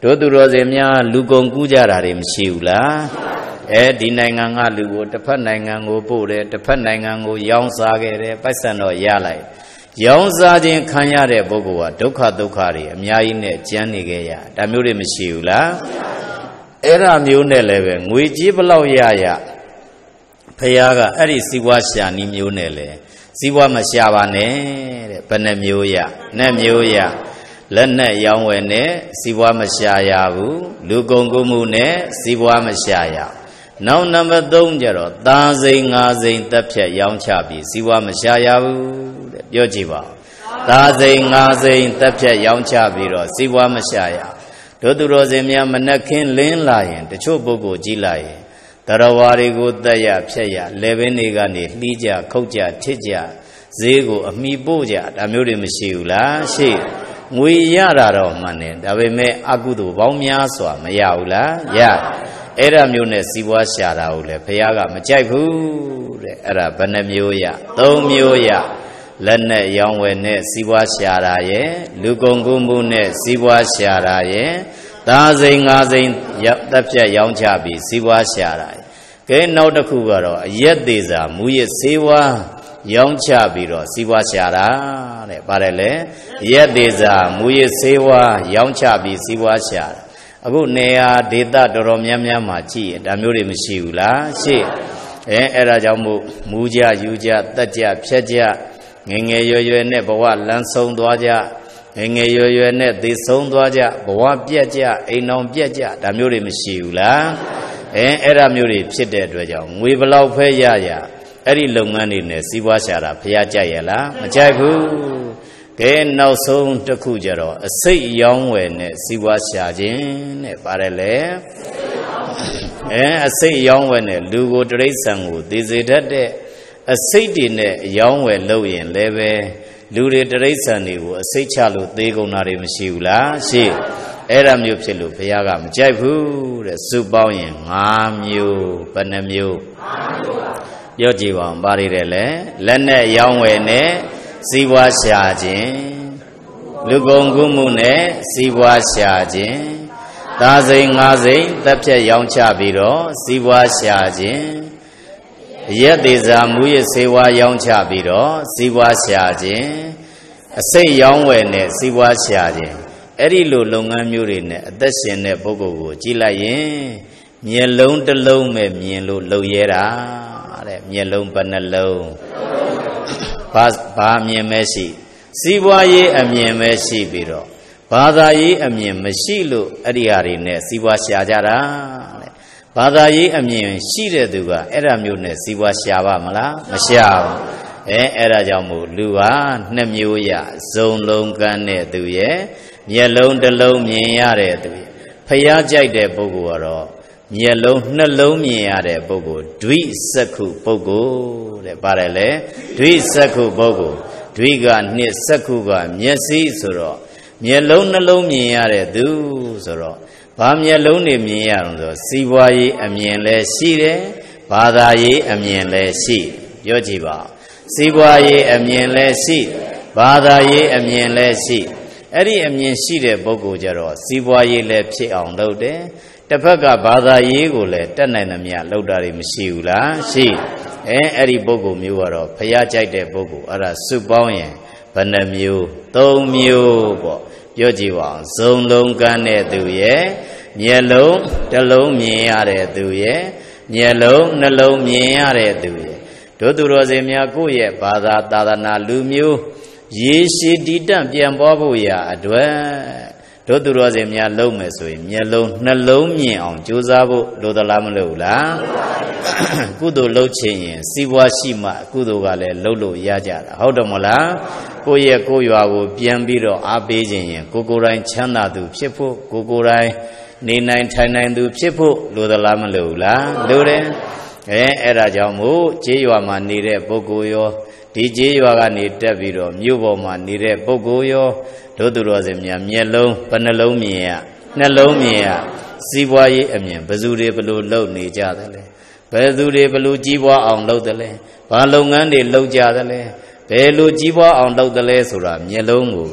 တို့သူတော်စင်များလူကုန်ကူးကြတာတွေမရှိဘူးလားအဲဒီနိုင်ငံကလူကိုတစ်ဖက်နိုင်ငံကိုပို့တယ်တစ်ဖက်နိုင်ငံကိုရောင်းစားခဲ့တယ်ပိုက်ဆံတော့ရလိုက်ရောင်းစားခြင်းခံရတဲ့ပုဂ္ဂိုလ်ကဒုက္ခဒုက္ခတွေအများကြီးနဲ့ကြမ်းနေခဲ့ရဒါမျိုးတွေမရှိဘူးလားအဲ့ဒါမျိုးနဲ့လည်းပဲငွေကြီးဘလောက်ရရဖခင်ကအဲ့ဒီစီးပွားရှာနီးမျိုးနဲ့လေစီးပွားမရှာပါနဲ့တဲ့ဘယ်နှမျိုးရနဲ့မျိုးရလက်နဲ့ရောင်းဝယ်နဲ့စီးပွားမရှာရဘူးလူကုန်ကူးမှုနဲ့စီးပွားမရှာရနောက်နံပါတ်သုံးကျတော့သာစိန်ငါစိန်တက်ဖြတ်ရောင်းချပြီးစီးပွားမရှာရဘူးတဲ့ပြောကြည့်ပါသာစိန်ငါစိန်တက်ဖြတ်ရောင်းချပြီးတော့စီးပွားမရှာရတို့သူတော်စင်များမနှက်ခင်းလင်းလာရင်တချို့ပုဂ္ဂိုလ်ကြီးလာရင်တရဝါတွေကိုတက်ရဖြတ်ရလေဘင်းတွေကနေလှီးကြခုတ်ကြထစ်ကြဈေးကိုအမိပို့ကြဒါမျိုးတွေမရှိဘူးလားရှိငွေရတာတော့မှန်တယ်ဒါပေမဲ့အကုသိုလ်ပေါင်းများစွာမရဘူးလားရအဲ့ဒါမျိုးနဲ့စီးပွားရှာတာကိုလေဘုရားကမကြိုက်ဘူးတဲ့အဲ့ဒါဘယ်နှမျိုးရသုံးမျိုးရလက်နဲ့ရောင်းဝယ်နဲ့စီးပွားရှာတာရဲ့လူကုန်ကူးမှုနဲ့စီးပွားရှာတာရဲ့သာစိန်ငါစိန်တက်ဖြတ်ရောင်းချပြီးစီးပွားရှာတာကဲနောက်တစ်ခုကတော့အရက်သေးစာမူရစေဝါရောင်းချပြီးတော့စီးပွားရှာတာတဲ့ပါတယ်လေရက်သေးစာမူရစေဝါရောင်းချပြီးစီးပွားရှာတာအခုနေရာဒေသတော်တော်များများမှာကြည့်ရင်ဒါမျိုးတွေမရှိဘူးလားရှိအဲအဲ့ဒါကြောင့်မို့မူကြယူကြတက်ကြဖြတ်ကြငငယ်ရွယ်ရွယ်နဲ့ဘဝလန်းဆုံးသွားကြငငယ်ရွယ်ရွယ်နဲ့သေဆုံးသွားကြဘဝပြက်ကြအိမ်အောင်ပြက်ကြဒါမျိုးတွေမရှိဘူးလားအဲအဲ့ဒါမျိုးတွေဖြစ်တဲ့အတွက်ကြောင့်ငွေဘလောက်ဖဲရရအဲ့ဒီလုပ်ငန်းတွေနဲ့စီးပွားရှာတာဖျားကြရလားမကြိုက်ဘူးကဲနောက်ဆုံးတစ်ခုကြတော့အစိတ်ရောင်းဝယ်နဲ့စီးပွားရှာခြင်းနဲ့ပါတယ်လေအဲအစိတ်ရောင်းဝယ်နဲ့လူကိုတိရစ္ဆာန်ကိုသေစေတတ်တဲ့အစိတ်တွေနဲ့ရောင်းဝယ်လုပ်ရင်လည်းပဲလူတွေတိရစ္ဆာန်တွေကိုအစိတ်ချလို့သေကုန်တာတွေမရှိဘူးလားရှိအဲ့ဒါမျိုးဖြစ်လို့ဘုရားကမကြိုက်ဘူးတဲ့စုပေါင်းရင်၅မျိုးဘယ်နှမျိုးပြောကြည့်ပါဦးပါရတဲ့လေလက်နဲ့ရောင်းဝယ်နဲ့စီးပွားရှာခြင်းလူကုန်ကူးမှုနဲ့စီးပွားရှာခြင်းသာစိန်ငါစိန်တက်ဖြတ်ရောင်းချပြီးတော့စီးပွားရှာခြင်းရက်သေးစာမူရစေဝါရောင်းချပြီးတော့စီးပွားရှာခြင်းအစိတ်ရောင်းဝယ်နဲ့စီးပွားရှာခြင်းအဲ့ဒီလိုလုပ်ငန်းမျိုးတွေနဲ့အသက်ရှင်တဲ့ပုဂ္ဂိုလ်ကိုကြည့်လိုက်ရင်မျက်လုံးတစ်လုံးပဲမြင်လို့လှုပ်ရဲတာတဲ့မျက်လုံးဘယ်နှလုံးဘာဘာမြင်မဲရှိစီးပွားရေးအမြင်ပဲရှိပြီးတော့ဘာသာရေးအမြင်မရှိလို့အဲ့ဒီဟာတွေနဲ့စီးပွားရှာကြတာတဲ့ဘာသာရေးအမြင်ရှိတဲ့သူကအဲ့ဒါမျိုးနဲ့စီးပွားရှာပါမလားမရှာဘူးအဲအဲ့ဒါကြောင့်မို့လူဟာနှစ်မျိုးရဇုံလုံးကန်းတဲ့သူရဲ့မျက်လုံးတစ်လုံးမြင်ရတဲ့သူရဲ့ဖျားကြိုက်တဲ့ပုဂ္ဂိုလ်ကတော့မျက်လုံးနှလုံးမြင်ရတဲ့ပုဂ္ဂိုလ်ဒွိစက္ခုပုဂ္ဂိုလ်တဲ့ပါတယ်လေဒွိစက္ခုပုဂ္ဂိုလ်ဒွိကနှစ်စက္ခုကမျက်စိဆိုတော့မျက်လုံးနှလုံးမြင်ရတဲ့သူဆိုတော့ဘာမျက်လုံးတွေမြင်ရအောင်ဆိုစီးပွားရေးအမြင်လည်းရှိတယ်ဘာသာရေးအမြင်လည်းရှိပြောကြည့်ပါစီးပွားရေးအမြင်လည်းရှိဘာသာရေးအမြင်လည်းရှိအဲ့ဒီအမြင်ရှိတဲ့ပုဂ္ဂိုလ်ကြတော့စီးပွားရေးလည်းဖြစ်အောင်လုပ်တယ်တစ်ဖက်ကဘာသာရေးကိုလည်းတတ်နိုင်သမျှလုပ်တာတွေမရှိဘူးလားရှိအဲအဲ့ဒီပုဂ္ဂိုလ်မျိုးကတော့ဖျားကြိုက်တဲ့ပုဂ္ဂိုလ်အဲ့ဒါစုပေါင်းရင်ဘယ်နှမျိုးသုံးမျိုးပေါ့ပြောကြည့်ပါဦးဇုံလုံးကန်းတဲ့သူရဲ့မျက်လုံးတစ်လုံးမြင်ရတဲ့သူရဲ့မျက်လုံးနှလုံးမြင်ရတဲ့သူရဲ့တို့သူတော်စင်များကိုယ့်ရဲ့ဘာသာသာသနာလူမျိုးရေရှည်တည်တံ့ပြန်ပွားဖို့ရာအတွက်တို့သူတော်စင်များလုံးမယ်ဆိုရင်မျက်လုံးနှလုံးမြင်အောင်ကြိုးစားဖို့လိုသလားမလိုဘူးလားကုသိုလ်လုပ်ချင်ရင်စီးပွားရှိမှကုသိုလ်ကလည်းလုပ်လို့ရကြတာဟုတ်တယ်မလားကိုယ့်ရဲ့ကိုယ်ရွာကိုပြန်ပြီးတော့အားပေးခြင်းရင်ကိုကိုယ်တိုင်ချမ်းသာသူဖြစ်ဖို့ကိုကိုယ်တိုင်နေနိုင်ထိုင်နိုင်သူဖြစ်ဖို့လိုသလားမလိုဘူးလားလိုတယ်အဲအဲ့ဒါကြောင့်မို့ကျေးရွာမှာနေတဲ့ပုဂ္ဂိုလ်ရောဒီကျေးရွာကနေတက်ပြီးတော့မြို့ပေါ်မှာနေတဲ့ပုဂ္ဂိုလ်ရောတို့သူတော်စင်များမျက်လုံးဘယ်နှလုံးမြင်ရနှလုံးမြင်ရစီးပွားရေးအမြင်ဘယ်သူတွေဘလို့လုပ်နေကြသလဲဘယ်သူတွေဘလို့ကြီးပွားအောင်လုပ်တယ်လဲဘာလုပ်ငန်းတွေလုပ်ကြသလဲဘယ်လိုကြီးပွားအောင်လုပ်တယ်လဲဆိုတာမျက်လုံးကို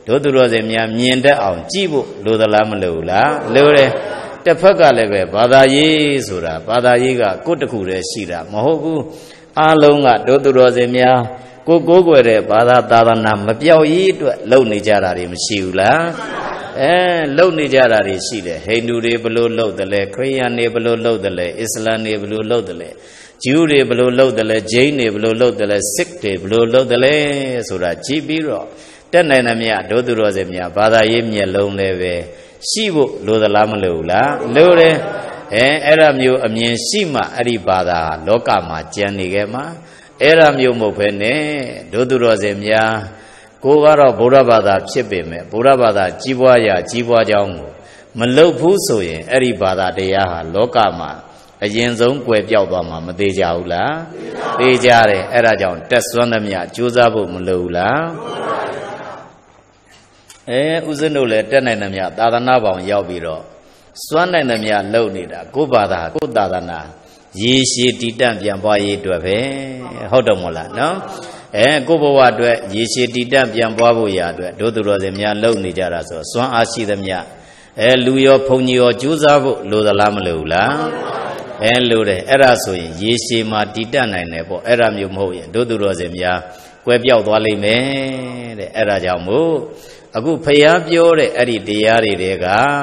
တို့သူတော်စင်များမြင်တတ်အောင်ကြည့်ဖို့လိုသလားမလိုဘူးလားလိုတယ်တစ်ဖက်ကလည်းပဲဘာသာရေးဆိုတာဘာသာရေးကကိုယ့်တခုတည်းရှိတာမဟုတ်ဘူးအားလုံးကတို့သူတော်စင်များကိုကိုးကွယ်တဲ့ဘာသာသာသနာမပြောက်ရေးအတွက်လုပ်နေကြတာတွေမရှိဘူးလားအဲလုပ်နေကြတာတွေရှိတယ်ဟိန္ဒူတွေဘလို့လုပ်တယ်လဲခရစ်ယာန်တွေဘလို့လုပ်တယ်လဲအစ္စလာမ်တွေဘလို့လုပ်တယ်လဲဂျူးတွေဘလို့လုပ်တယ်လဲဂျိန်းတွေဘလို့လုပ်တယ်လဲစစ်တွေဘလို့လုပ်တယ်လဲဆိုတာကြည့်ပြီးတော့တက်နိုင်သမျှဒုသူတော်စင်များဘာသာရေးမျက်လုံးလည်းပဲရှိဖို့လိုသလားမလိုဘူးလားလိုတယ်အဲအဲ့ဒါမျိုးအမြင်ရှိမှအဲ့ဒီဘာသာလောကမှာကျန်နေခဲ့မှာအဲ့ဒါမျိုးမဟုတ်ဘဲနဲ့ဒုသူတော်စင်များကိုကတော့ဗုဒ္ဓဘာသာဖြစ်ပေမဲ့ဗုဒ္ဓဘာသာကြီးပွားရာကြီးပွားကြောင်းကိုမလုပ်ဘူးဆိုရင်အဲ့ဒီဘာသာတရားဟာလောကမှာအရင်ဆုံးကွယ်ပြောက်သွားမှာမသေးကြဘူးလားသေးကြတယ်အဲ့ဒါကြောင့်တက်စွမ်းသမျှကြိုးစားဖို့မလိုဘူးလားအဲဥစဉ်တို့လည်းတက်နိုင်သမျှသာသနာပေါင်းရောက်ပြီးတော့စွမ်းနိုင်သမျှလုပ်နေတာကိုယ့်ဘာသာကိုယ့်သာသနာရေရှည်တည်တံ့ပြန်ပွားရေးအတွက်ပဲဟုတ်တယ်မို့လားနော်အဲကိုယ့်ဘဝအတွက်ရေရှည်တည်တံ့ပြန်ပွားဖို့ရာအတွက်ဒုသူတော်စင်များလုပ်နေကြတာဆိုစွမ်းအားရှိသမျှအဲလူရောဘုံကြီးရောကြိုးစားဖို့လိုသလားမလိုဘူးလားအဲလိုတယ်အဲ့ဒါဆိုရင်ရေရှည်မှာတည်တံ့နိုင်တယ်ပေါ့အဲ့ဒါမျိုးမဟုတ်ရင်ဒုသူတော်စင်များကွဲပြောက်သွားလိမ့်မယ်တဲ့အဲ့ဒါကြောင့်မို့အခုဖျားပြောတဲ့အဲ့ဒီတရားတွေတွေက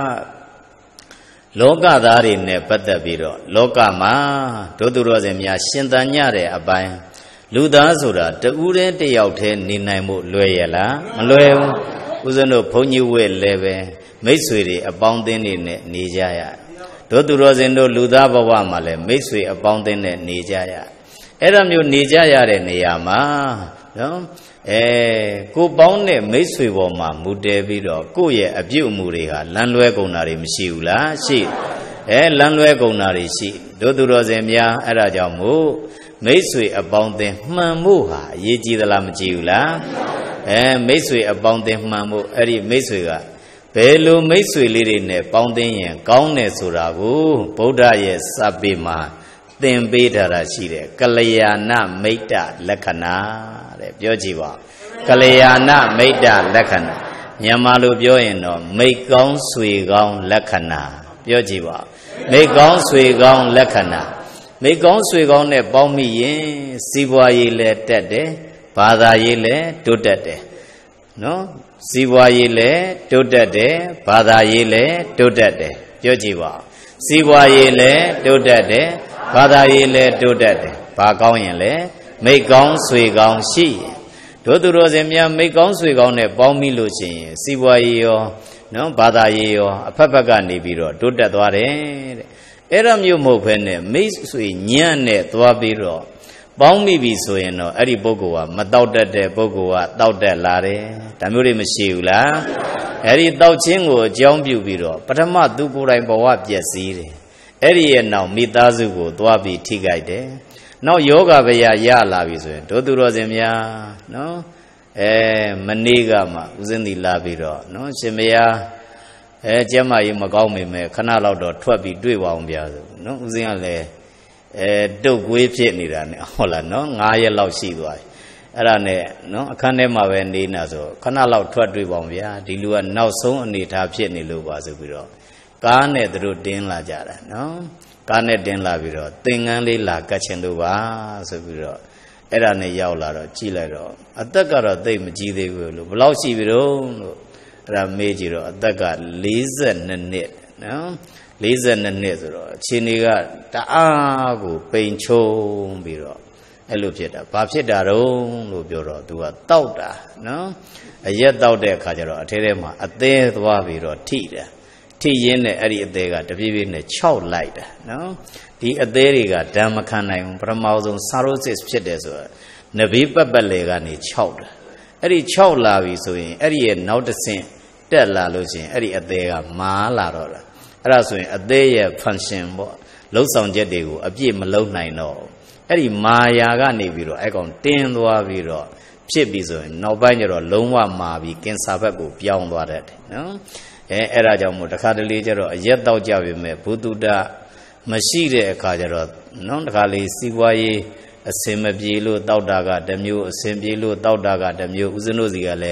လောကသားတွေနဲ့ပတ်သက်ပြီးတော့လောကမှာဒုသူတော်စင်များရှင်သန်ညတဲ့အပိုင်းလူသားဆိုတာတဦးတည်းတယောက်တည်းနေနိုင်မှုလွယ်ရလားမလွယ်ဘူးဦးဇင်းတို့ဘုန်းကြီးဝဲလည်းပဲမိတ်ဆွေတွေအပေါင်းအသင်းတွေနဲ့နေကြရဒုသူတော်စင်တို့လူသားဘဝမှာလည်းမိတ်ဆွေအပေါင်းအသင်းနဲ့နေကြရအဲ့ဒါမျိုးနေကြရတဲ့နေရာမှာနော်အဲကိုပေါင်းတဲ့မိတ်ဆွေပေါ်မှာမူတည်ပြီးတော့ကိုယ့်ရဲ့အပြုအမူတွေဟာလမ်းလွဲကုန်တာတွေမရှိဘူးလားရှိအဲလမ်းလွဲကုန်တာတွေရှိဒုသူတော်စင်များအဲ့ဒါကြောင့်မို့မိတ်ဆွေအပေါင်းအသင်းမှန်မှုဟာအရေးကြီးသလားမကြီးဘူးလားအဲမိတ်ဆွေအပေါင်းအသင်းမှန်မှုအဲ့ဒီမိတ်ဆွေကဘယ်လိုမိတ်ဆွေလေးတွေနဲ့ပေါင်းသင်းရင်ကောင်းတယ်ဆိုတာကိုဗုဒ္ဓရဲ့စာပေမှာသင်ပေးထားတာရှိတယ်ကလျာဏမိတ်တလက္ခဏာတဲ့ပြောကြည့်ပါကလျာဏမိတ်တလက္ခဏာမြန်မာလိုပြောရင်တော့မိတ်ကောင်းဆွေကောင်းလက္ခဏာပြောကြည့်ပါမိတ်ကောင်းဆွေကောင်းလက္ခဏာမိတ်ကောင်းဆွေကောင်းနဲ့ပေါင်းမိရင်စီးပွားရေးလည်းတက်တယ်ဘာသာရေးလည်းတိုးတက်တယ်နော်စီးပွားရေးလည်းတိုးတက်တယ်ဘာသာရေးလည်းတိုးတက်တယ်ပြောကြည့်ပါစီးပွားရေးလည်းတိုးတက်တယ်ဘာသာရေးလည်းတိုးတက်တယ်ဘာကောင်းရင်လဲမိတ်ကောင်းဆွေကောင်းရှိရင်တို့သူတော်စင်များမိတ်ကောင်းဆွေကောင်းနဲ့ပေါင်းမိလို့ရှိရင်စီးပွားရေးရောနော်ဘာသာရေးရောအဖက်ဖက်ကနေပြီးတော့တိုးတက်သွားတယ်တဲ့အဲ့ဒါမျိုးမဟုတ်ဘဲနဲ့မိတ်ဆွေညံ့နဲ့သွားပြီးတော့ပေါင်းမိပြီဆိုရင်တော့အဲ့ဒီပုဂ္ဂိုလ်ကမတောက်တတ်တဲ့ပုဂ္ဂိုလ်ကတောက်တက်လာတယ်ဒါမျိုးတွေမရှိဘူးလားအဲ့ဒီတောက်ချင်းကိုအကြောင်းပြုပြီးတော့ပထမသူကိုယ်တိုင်ဘဝပျက်စီးတယ်အဲ့ဒီရဲ့နောက်မိသားစုကိုသွားပြီးထိခိုက်တယ်နောက်ယောဂဗျာရလာပြီဆိုရင်ဒုသူတော်စင်များနော်အဲမနေ့ကမှဦးဇင်းသီလာပြီးတော့နော်ရှင်မယားအဲကျမကြီးမကောင်းမိမယ်ခဏလောက်တော့ထွက်ပြီးတွေ့ပါအောင်ဗျာဆိုနော်ဦးဇင်းကလည်းအဲတုတ်ကွေးဖြစ်နေတာနဲ့ဟုတ်လားနော်၅ရက်လောက်ရှိသွားပြီအဲ့ဒါနဲ့နော်အခန်းထဲမှာပဲနေတာဆိုခဏလောက်ထွက်တွေ့ပါအောင်ဗျာဒီလူကနောက်ဆုံးအနေထားဖြစ်နေလို့ပါဆိုပြီးတော့ကားနဲ့သူတို့တင်းလာကြတာနော်ကားနဲ့တင်းလာပြီးတော့သင်္ကန်းလေးလာကတ်ချင်လို့ပါဆိုပြီးတော့အဲ့ဒါနဲ့ရောက်လာတော့ကြည့်လိုက်တော့အသက်ကတော့သိပ်မကြီးသေးဘူးလို့ဘယ်လောက်ရှိပြီတော့လို့အဲ့ဒါမေးကြည့်တော့အသက်ကလေးဆယ်နှစ်နှစ်နော်လေးဆယ်နှစ်နှစ်ဆိုတော့အချိန်တွေကတအားကိုပိန်ချုံပြီးတော့အဲ့လိုဖြစ်တာဘာဖြစ်တာတော့လို့ပြောတော့သူကတောက်တာနော်အရက်တောက်တဲ့အခါကျတော့အထဲထဲမှာအသေးသွားပြီးတော့ထိတယ်ထိရင်းနဲ့အဲ့ဒီအသေးကတပြေးပြေးနဲ့ခြောက်လိုက်တာနော်ဒီအသေးတွေကဓာမခံနိုင်ဘူးပထမဆုံးဆာရိုစစ်ဖြစ်တယ်ဆိုတော့နဗီပတ်ပတ်လေကနေခြောက်တာအဲ့ဒီခြောက်လာပြီဆိုရင်အဲ့ဒီရဲ့နောက်တစ်ဆင့်တက်လာလို့ချင်းအဲ့ဒီအသေးကမာလာတော့တာအဲ့ဒါဆိုရင်အသေးရဲ့ function ပေါ့လှုပ်ဆောင်ချက်တွေကိုအပြည့်မလုံးနိုင်တော့အဲ့ဒီမာယာကနေပြီးတော့အဲ့ကောင်တင်းသွားပြီးတော့ဖြစ်ပြီဆိုရင်နောက်ပိုင်းကျတော့လုံးဝမာပြီးကင်ဆာဘက်ကိုပြောင်းသွားတတ်တယ်နော်အဲအဲ့ဒါကြောင့်မို့တခါတလေကျတော့အရက်တောက်ကြပြီမဲ့ဘုသူတမရှိတဲ့အခါကျတော့နော်တခါလေစီးပွားရေးအစင်မပြေလို့တောက်တာကတစ်မျိုးအစင်ပြေလို့တောက်တာကတစ်မျိုးဦးဇင်းတို့စီကလည်း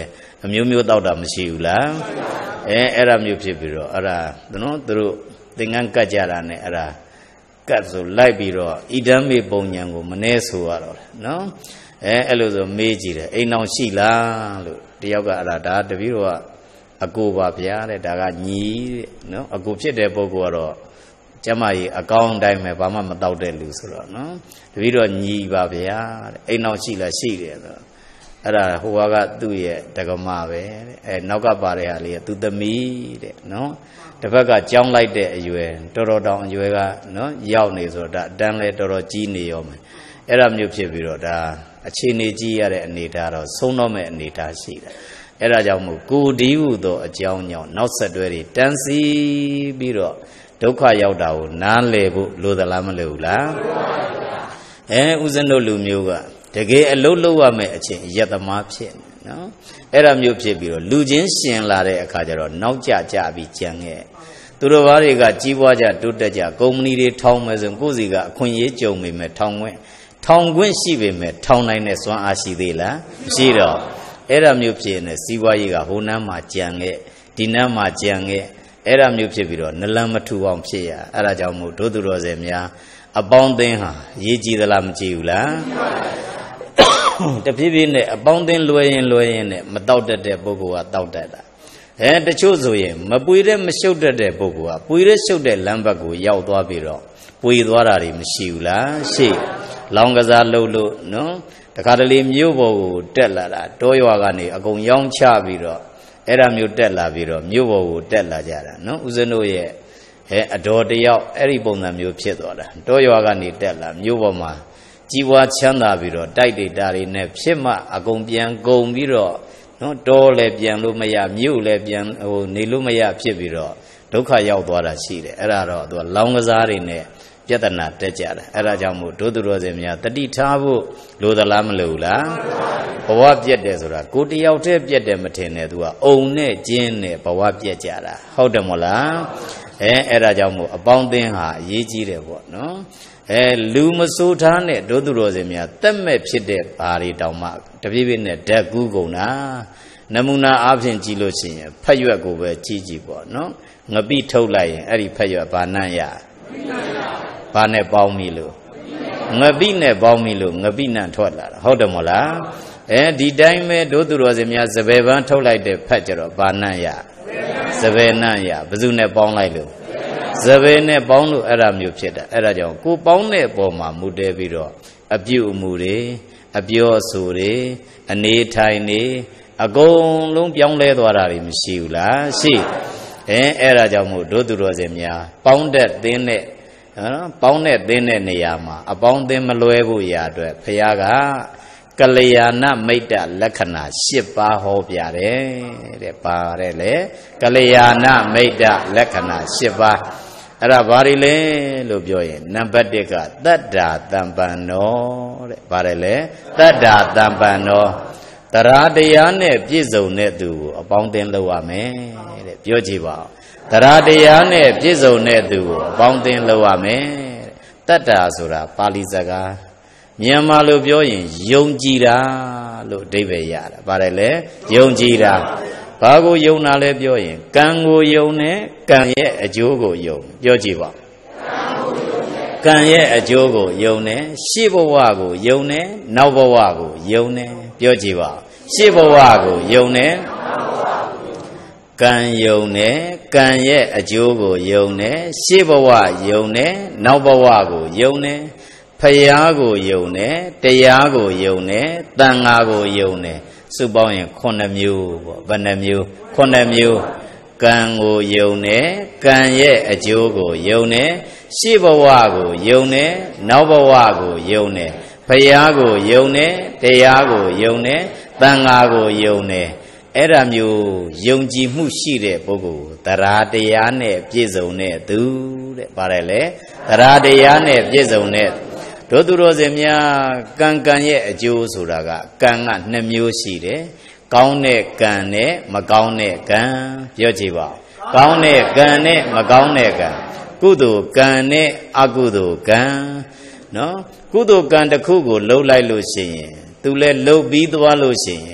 အမျိုးမျိုးတောက်တာမရှိဘူးလားအဲအဲ့ဒါမျိုးဖြစ်ပြီးတော့အဲ့ဒါနော်သူတို့သင်္ကန်းကတ်ကြတာနဲ့အဲ့ဒါကတ်ဆိုလိုက်ပြီးတော့ဣဒံမေပုံညာကိုမနှဲဆိုရတော့နော်အဲအဲ့လိုဆိုမေးကြည့်တယ်အိမ်အောင်ရှိလားလို့တယောက်ကအဲ့ဒါဒါတပည့်တော်ကအကိုပါဗျာတဲ့ဒါကညီတဲ့နော်အကိုဖြစ်တဲ့ပုဂ္ဂိုလ်ကတော့ကျမကြီးအကောင်းတိုင်းပဲဘာမှမတောက်တဲ့လူဆိုတော့နော်တပည့်တော်ညီပါဗျာတဲ့အိမ်အောင်ရှိလားရှိတယ်ဆိုတော့အဲ့ဒါဟိုကသူ့ရဲ့တက္ကမပဲတဲ့အဲနောက်ကပါတဲ့ဟာလေးကသူသမီးတဲ့နော်တစ်ဖက်ကကြောင်းလိုက်တဲ့အရွယ်တော်တော်တောင်အရွယ်ကနော်ရောက်နေဆိုတော့ဒါအတန်းလဲတော်တော်ကြီးနေရောမယ်အဲ့ဒါမျိုးဖြစ်ပြီးတော့ဒါအခြေအနေကြီးရတဲ့အနေထားတော့ဆုံးတော့မဲ့အနေထားရှိတယ်အဲ့ဒါကြောင့်မို့ကိုဒီဟုသောအကြောင်းကြောင့်နောက်ဆက်တွဲတွေတန်းစီပြီးတော့ဒုက္ခရောက်တာကိုနားလည်ဖို့လိုသလားမလိုဘူးလားအဲဥစဉ်တို့လူမျိုးကတကယ်အလုံးလုံးရမယ့်အချိန်ယတမဖြစ်နေနော်အဲ့ဒါမျိုးဖြစ်ပြီးတော့လူချင်းရှင်လာတဲ့အခါကျတော့နောက်ကျကြပြီးကြံခဲ့သူတို့ဘာတွေကကြီးပွားကြတိုးတက်ကြကုမ္ပဏီတွေထောင်မယ်ဆိုကိုယ့်စီကအခွင့်အရေးကြုံပေမဲ့ထောင်ခွင့်ထောင်ခွင့်ရှိပေမဲ့ထောင်နိုင်တဲ့စွမ်းအားရှိသေးလားမရှိတော့အဲ့ဒါမျိုးဖြစ်နေစီးပွားရေးကဟိုနမ်းမှာကြံခဲ့ဒီနမ်းမှာကြံခဲ့အဲ့ဒါမျိုးဖြစ်ပြီးတော့နလန်မထူအောင်ဖြစ်ရအဲ့ဒါကြောင့်မို့ဒုသူတော်စင်များအပေါင်းအသင်းဟာရေးကြည့်သလားမကြည့်ဘူးလားတဖြည်းဖြည်းနဲ့အပေါင်းအသင်းလွယ်ရင်လွယ်ရင်နဲ့မတောက်တတ်တဲ့ပုဂ္ဂိုလ်ကတောက်တတ်တာအဲတချို့ဆိုရင်မပွေတဲ့မရှုပ်တတ်တဲ့ပုဂ္ဂိုလ်ကပွေတဲ့ရှုပ်တဲ့လမ်းဘက်ကိုရောက်သွားပြီးတော့ပွေသွားတာတွေမရှိဘူးလားရှိလောင်ကစားလှုပ်လို့နော်တခါတလေမြို့ပေါ်ကိုတက်လာတာတောရွာကနေအကုန်ရောင်းချပြီးတော့အဲ့ဒါမျိုးတက်လာပြီးတော့မြို့ပေါ်ကိုတက်လာကြတာနော်ဦးဇင်းတို့ရဲ့အဲအတော်တယောက်အဲ့ဒီပုံစံမျိုးဖြစ်သွားတာတောရွာကနေတက်လာမြို့ပေါ်မှာကြီးပွားချမ်းသာပြီးတော့တိုက်တိတာတွေနဲ့ဖြစ်မှအကုန်ပြန်ကုန်ပြီးတော့နော်တောလည်းပြန်လို့မရမြို့လည်းပြန်ဟိုနေလို့မရဖြစ်ပြီးတော့ဒုက္ခရောက်သွားတာရှိတယ်အဲ့ဒါတော့သူကလောင်းကစားတွေနဲ့ပြဿနာတက်ကြတယ်အဲ့ဒါကြောင့်မို့ဒုသူတော်စင်များတတိထားဖို့လိုသလားမလိုဘူးလားဘဝပြက်တယ်ဆိုတာကိုတယောက်တည်းပြက်တယ်မထင်နဲ့သူကအုံနဲ့ကျင်းနဲ့ဘဝပြက်ကြတာဟုတ်တယ်မို့လားအဲအဲ့ဒါကြောင့်မို့အပေါင်းအသင်းဟာအရေးကြီးတယ်ပေါ့နော်အဲလူမစိုးထားနဲ့ဒုသူတော်စင်များတက်မဲ့ဖြစ်တဲ့ဘာတွေတောင်မှတပြည့်ပြည့်နဲ့ဓာတ်ကူးကုန်တာနမူနာအားဖြင့်ကြည့်လို့ရှိရင်ဖက်ရွက်ကိုပဲကြည့်ကြည့်ပေါ့နော်ငပိထုတ်လိုက်ရင်အဲ့ဒီဖက်ရွက်ဘာနှံ့ရဘာနဲ့ပေါင်းပြီလို့ငပိနဲ့ပေါင်းပြီလို့ငပိနှံ့ထွက်လာတာဟုတ်တယ်မို့လားအဲဒီတိုင်းပဲဒုသူတော်စင်များစပယ်ပန်းထုတ်လိုက်တဲ့ဖက်ကြတော့ဘာနှံ့ရစပယ်နှံ့ရဘယ်သူနဲ့ပေါင်းလိုက်လို့စပယ်နဲ့ပေါင်းလို့အဲ့ဒါမျိုးဖြစ်တာအဲ့ဒါကြောင့်ကိုပေါင်းတဲ့အပေါ်မှာမူတည်ပြီးတော့အပြုအမူတွေအပြောအဆိုတွေအနေထိုင်နေအကုန်လုံးပြောင်းလဲသွားတာတွေမရှိဘူးလားရှိအဲအဲ့ဒါကြောင့်မို့ဒုသူတော်စင်များပေါင်းတဲ့သင်းတဲ့နော်ပေါင်းတဲ့သင်းတဲ့နေရာမှာအပေါင်းအသင်းမလွဲဖို့ရာအတွက်ဘုရားကကလျာဏမိတ်တလက္ခဏာ၈ပါးဟောပြတယ်တဲ့ပါတယ်လေကလျာဏမိတ်တလက္ခဏာ၈ပါးအဲ့ဒါဘာတွေလဲလို့ပြောရင်နံပါတ်၁ကတတ္တာတံပံနောတဲ့ပါတယ်လေတတ္တာတံပံနောတရားတရားနဲ့ပြည့်စုံတဲ့သူကိုအပေါင်းအသင်းလုပ်ရမယ်တဲ့ပြောကြည့်ပါဦးတရားတရားနဲ့ပြည့်စုံတဲ့သူကိုအပေါင်းအသင်းလုပ်ရမယ်တတ္တာဆိုတာပါဠိစကားမြန်မာလိုပြောရင်ယုံကြည်တာလို့အဓိပ္ပာယ်ရတာပါတယ်လေယုံကြည်တာဘာကိုယုံတာလဲပြောရင်ကံကိုယုံနဲ့ကံရဲ့အကျိုးကိုယုံပြောကြည့်ပါကံရဲ့အကျိုးကိုယုံနဲ့ရှေ့ဘဝကိုယုံနဲ့နောက်ဘဝကိုယုံနဲ့ပြောကြည့်ပါရှေ့ဘဝကိုယုံနဲ့ကံယုံနဲ့ကံရဲ့အကျိုးကိုယုံနဲ့ရှေ့ဘဝယုံနဲ့နောက်ဘဝကိုယုံနဲ့ဖယားကိုယုံနဲ့တရားကိုယုံနဲ့တန်ဃာကိုယုံနဲ့စုပေါင်းရင်ခုနှစ်မျိုးပေါ့ဘယ်နှမျိုးခုနှစ်မျိုးကံကိုယုံနဲ့ကံရဲ့အကျိုးကိုယုံနဲ့ရှေ့ဘဝကိုယုံနဲ့နောက်ဘဝကိုယုံနဲ့ဖယားကိုယုံနဲ့တရားကိုယုံနဲ့တန်ဃာကိုယုံနဲ့အဲ့ဒါမျိုးယုံကြည်မှုရှိတဲ့ပုဂ္ဂိုလ်တရားတရားနဲ့ပြည့်စုံတဲ့သူတဲ့ပါတယ်လေတရားတရားနဲ့ပြည့်စုံတဲ့ဒုသူတော်စင်များကံကံရဲ့အကျိုးဆိုတာကကံကနှစ်မျိုးရှိတယ်ကောင်းတဲ့ကံနဲ့မကောင်းတဲ့ကံပြောကြည့်ပါကောင်းတဲ့ကံနဲ့မကောင်းတဲ့ကံကုသိုလ်ကံနဲ့အကုသိုလ်ကံနော်ကုသိုလ်ကံတစ်ခုကိုလှုပ်လိုက်လို့ရှိရင်သူလည်းလှုပ်ပြီးသွားလို့ရှိရင်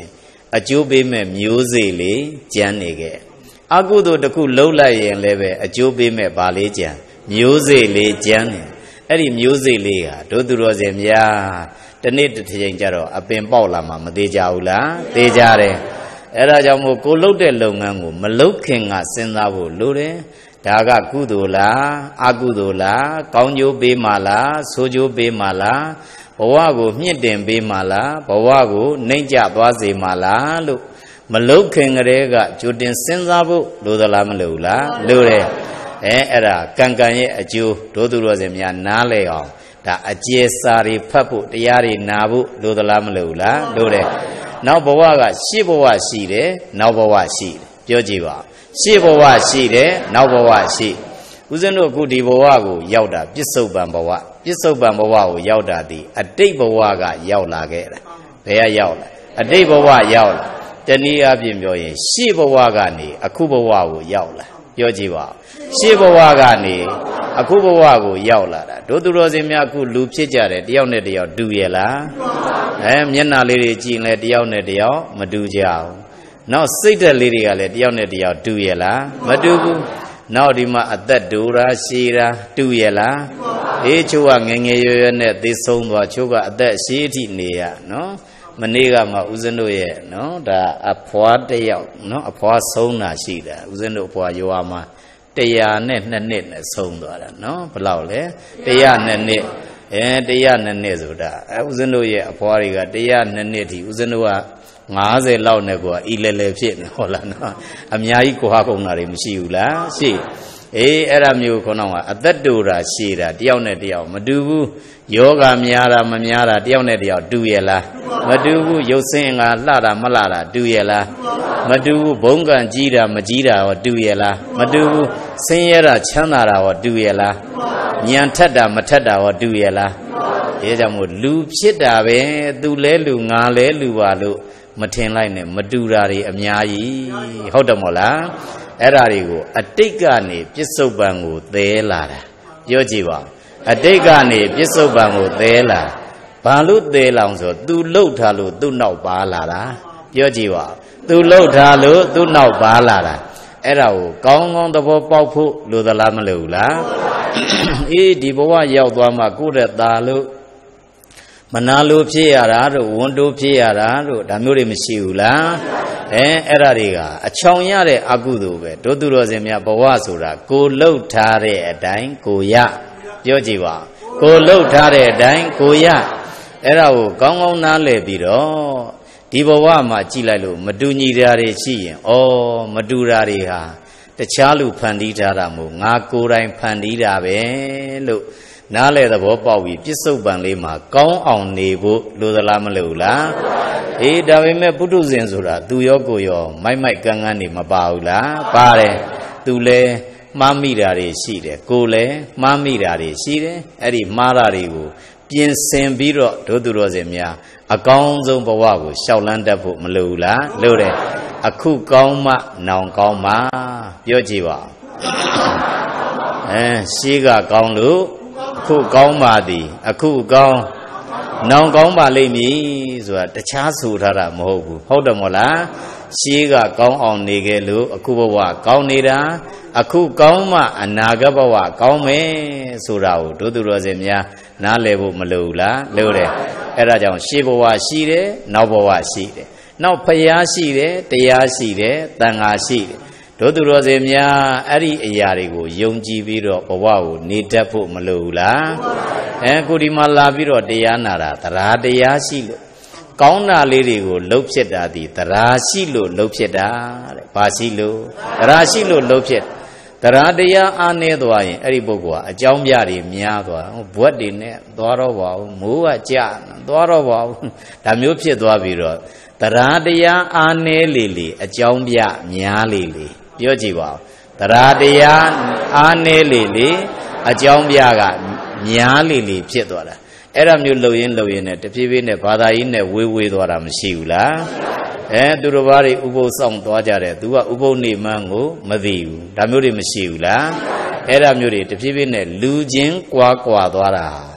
အကျိုးပေးမဲ့မျိုးစေ့လေးကျန်နေခဲ့အကုသိုလ်တစ်ခုလှုပ်လိုက်ရင်လည်းပဲအကျိုးပေးမဲ့ဗာလေးကျန်မျိုးစေ့လေးကျန်နေအဲ့ဒီမျိုးစေ့လေးဟာတို့သူတော်စင်များတနေ့တစ်ချိန်ကျတော့အပင်ပေါက်လာမှမသေးကြဘူးလားသေကြတယ်အဲ့ဒါကြောင့်မို့ကိုလှုပ်တဲ့လုပ်ငန်းကိုမလှုပ်ခင်ကစဉ်းစားဖို့လိုတယ်ဒါကကုသိုလ်လားအကုသိုလ်လားကောင်းကျိုးပေးမှလားဆိုးကျိုးပေးမှလားဘဝကိုမြင့်တင်ပေးမှလားဘဝကိုနှိမ့်ကျသွားစေမှလားလို့မလှုပ်ခင်ကလေးကကြိုတင်စဉ်းစားဖို့လိုသလားမလိုဘူးလားလိုတယ်အဲအဲ့ဒါကံကံရဲ့အကျိုးတို့သူတော်စင်များနားလဲအောင်ဒါအကျေစာတွေဖတ်ဖို့တရားတွေနာဖို့လိုသလားမလိုဘူးလားလိုတယ်နောက်ဘဝကရှေ့ဘဝရှိတယ်နောက်ဘဝရှိတယ်ပြောကြည့်ပါရှေ့ဘဝရှိတယ်နောက်ဘဝရှိဦးဇင်းတို့အခုဒီဘဝကိုရောက်တာပြစ္ဆုတ်ပံဘဝပြစ္ဆုတ်ပံဘဝကိုရောက်တာဒီအတိတ်ဘဝကရောက်လာခဲ့တာဘယ်ကရောက်လာအတိတ်ဘဝရောက်လာတနည်းအားဖြင့်ပြောရင်ရှေ့ဘဝကနေအခုဘဝကိုရောက်လာပြောကြည့်ပါရှေ့ဘဝကနေအခုဘဝကိုရောက်လာတာတို့သူတော်စင်များအခုလူဖြစ်ကြတယ်တယောက်နဲ့တယောက်တူရဲ့လားအဲမျက်နှာလေးတွေကြည့်လဲတယောက်နဲ့တယောက်မတူကြဘူးနောက်စိတ်ဓာတ်လေးတွေကလည်းတယောက်နဲ့တယောက်တူရဲ့လားမတူဘူးနောက်ဒီမှာအသက်တူတာရှည်တာတူရဲ့လားအေးချို့ကငငယ်ရွယ်ရွယ်နဲ့သေဆုံးသွားချို့ကအသက်ရှည်အထိနေရနော်မနေ့ကမှဦးဇင်းတို့ရဲ့နော်ဒါအဖွားတယောက်နော်အဖွားဆုံးတာရှိတာဦးဇင်းတို့အဖွားရွာမှာတရားနဲ့နှစ်နှစ်နဲ့ဆုံးသွားတာနော်ဘယ်လောက်လဲတရားနှစ်နှစ်အဲတရားနှစ်နှစ်ဆိုတာအဲဦးဇင်းတို့ရဲ့အဖွားတွေကတရားနှစ်နှစ်ထိဦးဇင်းတို့ကငါးဆယ်လောက်နဲ့ကွာဤလဲလဲဖြစ်နေဟုတ်လားနော်အများကြီးကိုဟာကုန်တာတွေမရှိဘူးလားရှိအေးအဲ့ဒါမျိုးခေါင်းကအသက်တူတာရှည်တာတယောက်နဲ့တယောက်မတူဘူးယောဂများတာမများတာတယောက်နဲ့တယောက်တူရဲ့လားမတူဘူးရုပ်ဆင်းကလှတာမလှတာတူရဲ့လားမတူဘူးဘုံကံကြီးတာမကြီးတာရောတူရဲ့လားမတူဘူးဆင်းရဲတာချမ်းသာတာရောတူရဲ့လားဉာဏ်ထက်တာမထက်တာရောတူရဲ့လားဒါကြောင့်မို့လူဖြစ်တာပဲသူလဲလူငါလဲလူပါလို့မထင်လိုက်နဲ့မတူတာတွေအများကြီးဟုတ်တယ်မို့လားအဲ့ဒါတွေကိုအတိတ်ကနေပြစ္ဆုတ်ပံကိုသဲလာတာပြောကြည့်ပါအတိတ်ကနေပြစ္ဆုတ်ပံကိုသဲလာဘာလို့သဲလောင်ဆိုသူလှုပ်ထားလို့သူ့နောက်ပါလာတာပြောကြည့်ပါသူလှုပ်ထားလို့သူ့နောက်ပါလာတာအဲ့ဒါကိုကောင်းကောင်းသဘောပေါက်ဖို့လိုသလားမလိုဘူးလားအေးဒီဘဝရောက်သွားမှကိုယ့်ရဲ့သားလို့မနာလိုဖြစ်ရတာတို့ဝန်တိုးဖြစ်ရတာတို့ဒါမျိုးတွေမရှိဘူးလားအဲအဲ့ဒါတွေကအချောင်ရတဲ့အကုသိုလ်ပဲတို့သူတော်စင်များဘဝဆိုတာကိုလှုပ်ထားတဲ့အတိုင်းကိုရပြောကြည့်ပါကိုလှုပ်ထားတဲ့အတိုင်းကိုရအဲ့ဒါကိုကောင်းကောင်းနားလည်ပြီးတော့ဒီဘဝမှာကြည်လိုက်လို့မတူညီတာတွေရှိရင်ဩမတူတာတွေဟာတခြားလူဖန်တီးထားတာမို့ငါကိုယ်တိုင်ဖန်တီးတာပဲလို့နားလေသဘောပေါက်ပြီးပြစ္ဆုတ်ပံလေးမှာကောင်းအောင်နေဖို့လိုသလားမလိုလားအေးဒါပေမဲ့ပုထုဇဉ်ဆိုတာသူရောကိုရောမိုက်မိုက်ကန်းကန်းနေမပါဘူးလားပါတယ်သူလဲမှားမိတာတွေရှိတယ်ကိုလဲမှားမိတာတွေရှိတယ်အဲ့ဒီမှားတာတွေကိုပြင်ဆင်ပြီးတော့ဒုသူတော်စင်များအကောင်းဆုံးဘဝကိုရှောက်လန်းတတ်ဖို့မလိုဘူးလားလိုတယ်အခုကောင်းမှနောင်ကောင်းမှပြောကြည့်ပါအဲရှိကကောင်းလို့အခုကောင်းပါသည်အခုကောင်းနောင်ကောင်းပါလိမ့်မည်ဆိုတာတခြားဆိုထားတာမဟုတ်ဘူးဟုတ်တယ်မို့လားရှေးကကောင်းအောင်နေခဲ့လို့အခုဘဝကောင်းနေတာအခုကောင်းမှအနာဂတ်ဘဝကောင်းမယ်ဆိုတာကိုတို့သူတော်စင်များနားလည်ဖို့မလိုဘူးလားလိုတယ်အဲ့ဒါကြောင့်ရှေးဘဝရှိတယ်နောက်ဘဝရှိတယ်နောက်ဖျားရှိတယ်တရားရှိတယ်တန်ခါရှိတယ်တို့သူတော်စင်များအဲ့ဒီအရာတွေကိုယုံကြည်ပြီးတော့ဘဝကိုနေတတ်ဖို့မလိုဘူးလားအဲကိုဒီမှာလာပြီးတော့တရားနာတာတရားတရားရှိလို့ကောင်းတာလေးတွေကိုလှုပ်ဖြစ်တာဒီတရားရှိလို့လှုပ်ဖြစ်တာတဲ့ဘာရှိလို့တရားရှိလို့လှုပ်ဖြစ်တရားတရားအားနည်းသွားရင်အဲ့ဒီပုဂ္ဂိုလ်ကအကြောင်းပြတွေများသွားဘွက်တွေနဲ့သွားတော့ပါဘူးမိုးကကြသွားတော့ပါဘူးဒါမျိုးဖြစ်သွားပြီးတော့တရားတရားအားနည်းလေလေအကြောင်းပြများလေလေပြောကြည့်ပါဦးတရားတရားအားနည်းလေလေအကြောင်းပြကများလေလေဖြစ်သွားတာအဲ့ဒါမျိုးလှုပ်ရင်းလှုပ်ရင်းနဲ့တဖြည်းဖြည်းနဲ့ဘာသာရေးနဲ့ဝေးဝေးသွားတာမရှိဘူးလားအဲသူတို့ဘာတွေဥပုသ်ဆောင်သွားကြတယ်သူကဥပုသ်နေမှန်းကိုမသိဘူးဒါမျိုးတွေမရှိဘူးလားအဲ့ဒါမျိုးတွေတဖြည်းဖြည်းနဲ့လူချင်းကွာကွာသွားတာ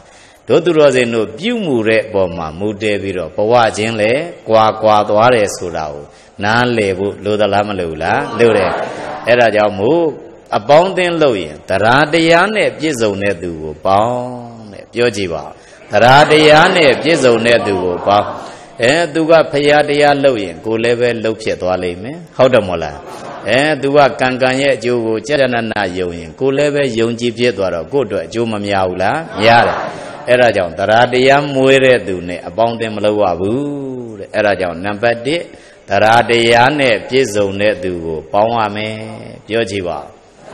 တို့သူတော်စင်တို့ပြုမှုတဲ့ပေါ်မှာမူတည်ပြီးတော့ဘဝချင်းလေကွာကွာသွားတယ်ဆိုတာကိုနားလည်ဖို့လိုသလားမလိုဘူးလားလိုတယ်အဲ့ဒါကြောင့်မို့အပေါင်းအသင်းလို့ရင်တရားတရားနဲ့ပြည့်စုံတဲ့သူကိုပေါင်းတဲ့ပြောကြည့်ပါတရားတရားနဲ့ပြည့်စုံတဲ့သူကိုပေါင်းအဲသူကဖရာတရားလို့ရင်ကိုလည်းပဲလှုပ်ဖြစ်သွားလိမ့်မယ်ဟုတ်တယ်မို့လားအဲသူကကံကံရဲ့အကျိုးကိုကြကြနနယုံရင်ကိုလည်းပဲယုံကြည်ဖြစ်သွားတော့ကို့အတွက်အကျိုးမများဘူးလားရတယ်အဲ့ဒါကြောင့်တရားတရားမွေးတဲ့သူနဲ့အပေါင်းအသင်းမလုပ်ရဘူးတဲ့အဲ့ဒါကြောင့်နံပါတ်တစ်တရားတရားနဲ့ပြည့်စုံတဲ့သူကိုပေါင်းရမယ်ပြောကြည့်ပါ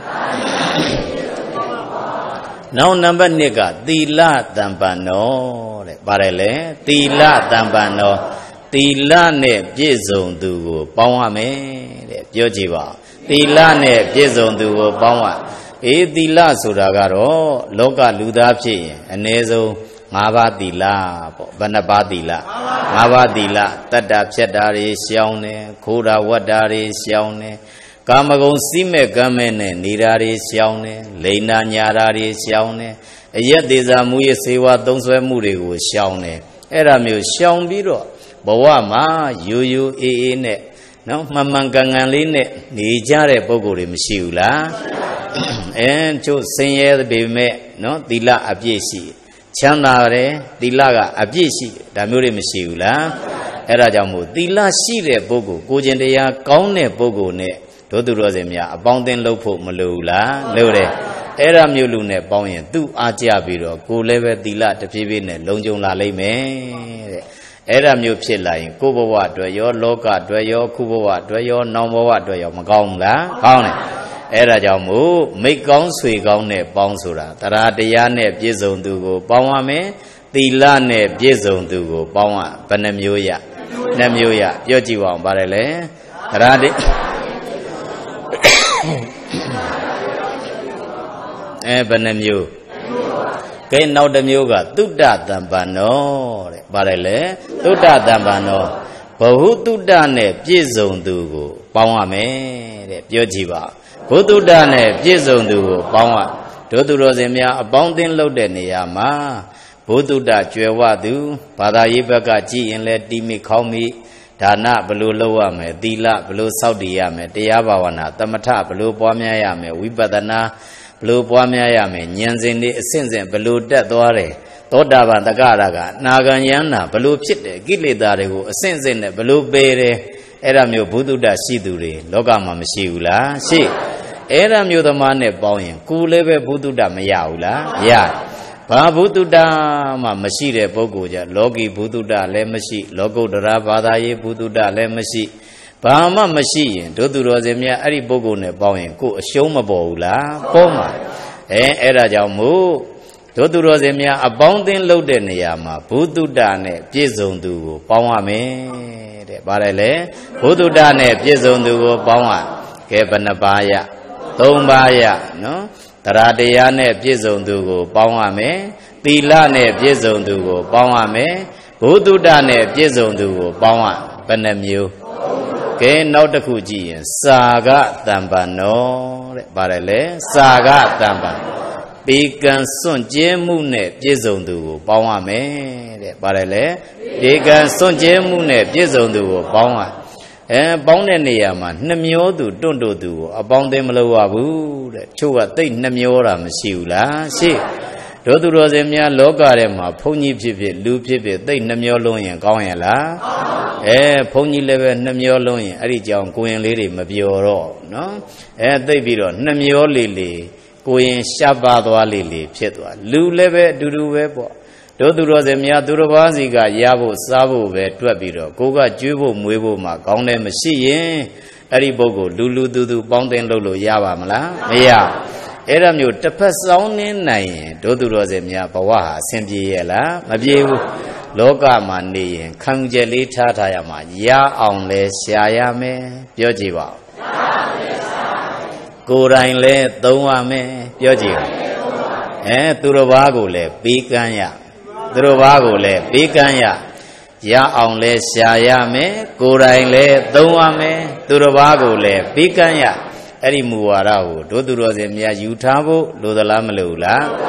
နောက်နံပါတ်နှစ်ကသီလတံပံနောတဲ့ပါတယ်လေသီလတံပံနောသီလနဲ့ပြည့်စုံသူကိုပေါင်းရမယ်တဲ့ပြောကြည့်ပါသီလနဲ့ပြည့်စုံသူကိုပေါင်းရအေးသီလဆိုတာကတော့လောကလူသားဖြစ်ရင်အ ਨੇ ဆုံး၅ပါးသီလပေါ့ဘယ်နှပါးသီလ၅ပါးသီလတတ္တဖြတ်တာတွေရှောင်တယ်ခိုးတာဝတ်တာတွေရှောင်တယ်ကာမဂုဏ်စီးမဲ့ကမ်းမဲ့နဲ့နေတာတွေရှောင်တယ်လိန်နာညာတာတွေရှောင်တယ်အရက်သေးစာမှုရဲ့စေဝါသုံးဆွဲမှုတွေကိုရှောင်တယ်အဲ့ဒါမျိုးရှောင်ပြီးတော့ဘဝမှာရိုးရိုးအေးအေးနဲ့နော်မှန်မှန်ကန်ကန်လေးနဲ့နေကြတဲ့ပုံကိုယ်တွေမရှိဘူးလားအဲကျို့ဆင်းရဲပေမဲ့နော်သီလအပြည့်ရှိချမ်းသာတယ်သီလကအပြည့်ရှိဒါမျိုးတွေမရှိဘူးလားအဲ့ဒါကြောင့်မို့သီလရှိတဲ့ပုဂ္ဂိုလ်ကိုကျင်တရားကောင်းတဲ့ပုဂ္ဂိုလ်နဲ့တို့သူတော်စင်များအပေါင်းအသင်းလုပ်ဖို့မလိုဘူးလားလိုတယ်အဲ့ဒါမျိုးလူနဲ့ပေါင်းရင်သူ့အားကြပြီးတော့ကိုလည်းပဲသီလတဖြည်းဖြည်းနဲ့လုံခြုံလာလိမ့်မယ်တဲ့အဲ့ဒါမျိုးဖြစ်လာရင်ကိုယ်ဘဝအတွက်ရောလောကအတွက်ရောခုဘဝအတွက်ရောနောင်ဘဝအတွက်ရောမကောင်းဘူးလားကောင်းတယ်အဲ့ဒါကြောင့်မို့မိတ်ကောင်းဆွေကောင်းနဲ့ပေါင်းဆိုတာတရားတရားနဲ့ပြည့်စုံသူကိုပေါင်းရမယ်သီလနဲ့ပြည့်စုံသူကိုပေါင်းရဘယ်နှမျိုးရနှစ်မျိုးရပြောကြည့်ပါဦးပါတယ်လေတရားတအဲဘယ်နှမျိုးကဲနောက်တစ်မျိုးကသုတ္တတံပံနောတဲ့ပါတယ်လေသုတ္တတံပံနောဘဟုသုတ္တနဲ့ပြည့်စုံသူကိုပေါင်းရမယ်တဲ့ပြောကြည့်ပါဘုသုတ္တနဲ့ပြည့်စုံသူကိုပေါင်းရတို့သူတော်စင်များအပေါင်းအသင်းလုပ်တဲ့နေရာမှာဘုသုတ္တကျွယ်ဝသူဘာသာရေးဘက်ကကြည်ရင်လဲတိမိခေါင်းမိဒါနဘလို့လုပ်ရမယ်သီလဘလို့စောင့်တည်ရမယ်တရားဘာဝနာသမထဘလို့ပွားများရမယ်ဝိပဿနာဘလို့ပွားများရမယ်ဉာဏ်စဉ်တွေအစဉ်စဉ်ဘလို့တက်သွားတယ်သောတာပန်တက္ကရာကအနာဂံယန္နာဘလို့ဖြစ်တယ်ကိလေသာတွေကိုအစဉ်စဉ်နဲ့ဘလို့ပယ်တယ်အဲ့ဒါမျိုးဘုသုတ္တရှိသူတွေလောကမှာမရှိဘူးလားရှိအဲ့ဒါမျိုးသမားနဲ့ပေါင်းရင်ကိုယ်လည်းပဲဘုသုတ္တမရဘူးလားရဘာဘုသုတ္တမှမရှိတဲ့ပုဂ္ဂိုလ်ကြလောကီဘုသုတ္တလည်းမရှိလောကုတ္တရာဘာသာရေးဘုသုတ္တလည်းမရှိဘာမှမရှိရင်တို့သူတော်စင်များအဲ့ဒီပုဂ္ဂိုလ်နဲ့ပေါင်းရင်ကိုယ်အရှုံးမပေါ်ဘူးလားပေါ်မှာအဲအဲ့ဒါကြောင့်မို့တို့သူတော်စင်များအပေါင်းအသင်းလုပ်တဲ့နေရာမှာဘုသုတ္တနဲ့ပြည့်စုံသူကိုပေါင်းရမယ်တဲ့ဗါတယ်လေဘုသုတ္တနဲ့ပြည့်စုံသူကိုပေါင်းရကဲဘယ်နှပါးရသုံးပါးရနော်တရားတရားနဲ့ပြည့်စုံသူကိုပေါင်းရမယ်သီလနဲ့ပြည့်စုံသူကိုပေါင်းရမယ်ဘုသုတ္တနဲ့ပြည့်စုံသူကိုပေါင်းရဘယ်နှမျိုးကဲနောက်တစ်ခုကြည့်ရင်စာကတံပံနောတဲ့ပါတယ်လေစာကတံပံပေကံစွန့်ကြဲမှုနဲ့ပြည့်စုံသူကိုပေါင်းရမယ်တဲ့ပါတယ်လေပေကံစွန့်ကြဲမှုနဲ့ပြည့်စုံသူကိုပေါင်းရအဲပေါင်းတဲ့နေရာမှာနှမျောသူတွန့်တို့သူကိုအပေါင်းအသင်းမလုပ်ရဘူးတဲ့ချို့ကတိတ်နှမျောတာမရှိဘူးလားရှိတို့သူတော်စင်များလောကထဲမှာဘုန်းကြီးဖြစ်ဖြစ်လူဖြစ်ဖြစ်တိတ်နှမျောလုံးရင်ကောင်းရဲ့လားအဲဘုန်းကြီးလည်းပဲနှမျောလုံးရင်အဲ့ဒီကြောင့်ကိုရင်လေးတွေမပြောတော့နော်အဲသိပြီးတော့နှမျောလေးလေးကိုရင်ရှားပါသွားလေးလေးဖြစ်သွားလူလည်းပဲအတူတူပဲပေါ့တို့သူတော်စင်များသူတော်ဘာစီကရဖို့စားဖို့ပဲတွက်ပြီးတော့ကိုကကျွေးဖို့မွေးဖို့မှကောင်းတယ်မရှိရင်အဲ့ဒီပုဂ္ဂိုလ်လူလူသူသူပေါင်းတင်လို့လို့ရပါမလားမရအဲ့ဒါမျိုးတစ်ဖက်စောင်းနေနိုင်ရင်တို့သူတော်စင်များဘဝဟာအဆင်ပြေရဲ့လားမပြေဘူးလောကမှာနေရင်ခံကြက်လေးထားထားရမှာရအောင်လဲရှာရမယ်ပြောကြည့်ပါကိုယ်တိုင်လဲသုံးရမယ်ပြောကြည့်အဲသူတော်ဘာကိုလဲပေးကမ်းရသူတို့ဘာကိုလဲပေးကမ်းရရအောင်လဲရှာရမယ်ကိုယ်တိုင်လဲသုံးရမယ်သူတို့ဘာကိုလဲပေးကမ်းရအဲ့ဒီမူဝါဒကိုတို့သူတော်စင်များယူထားဖို့လိုသလားမလိုဘူးလား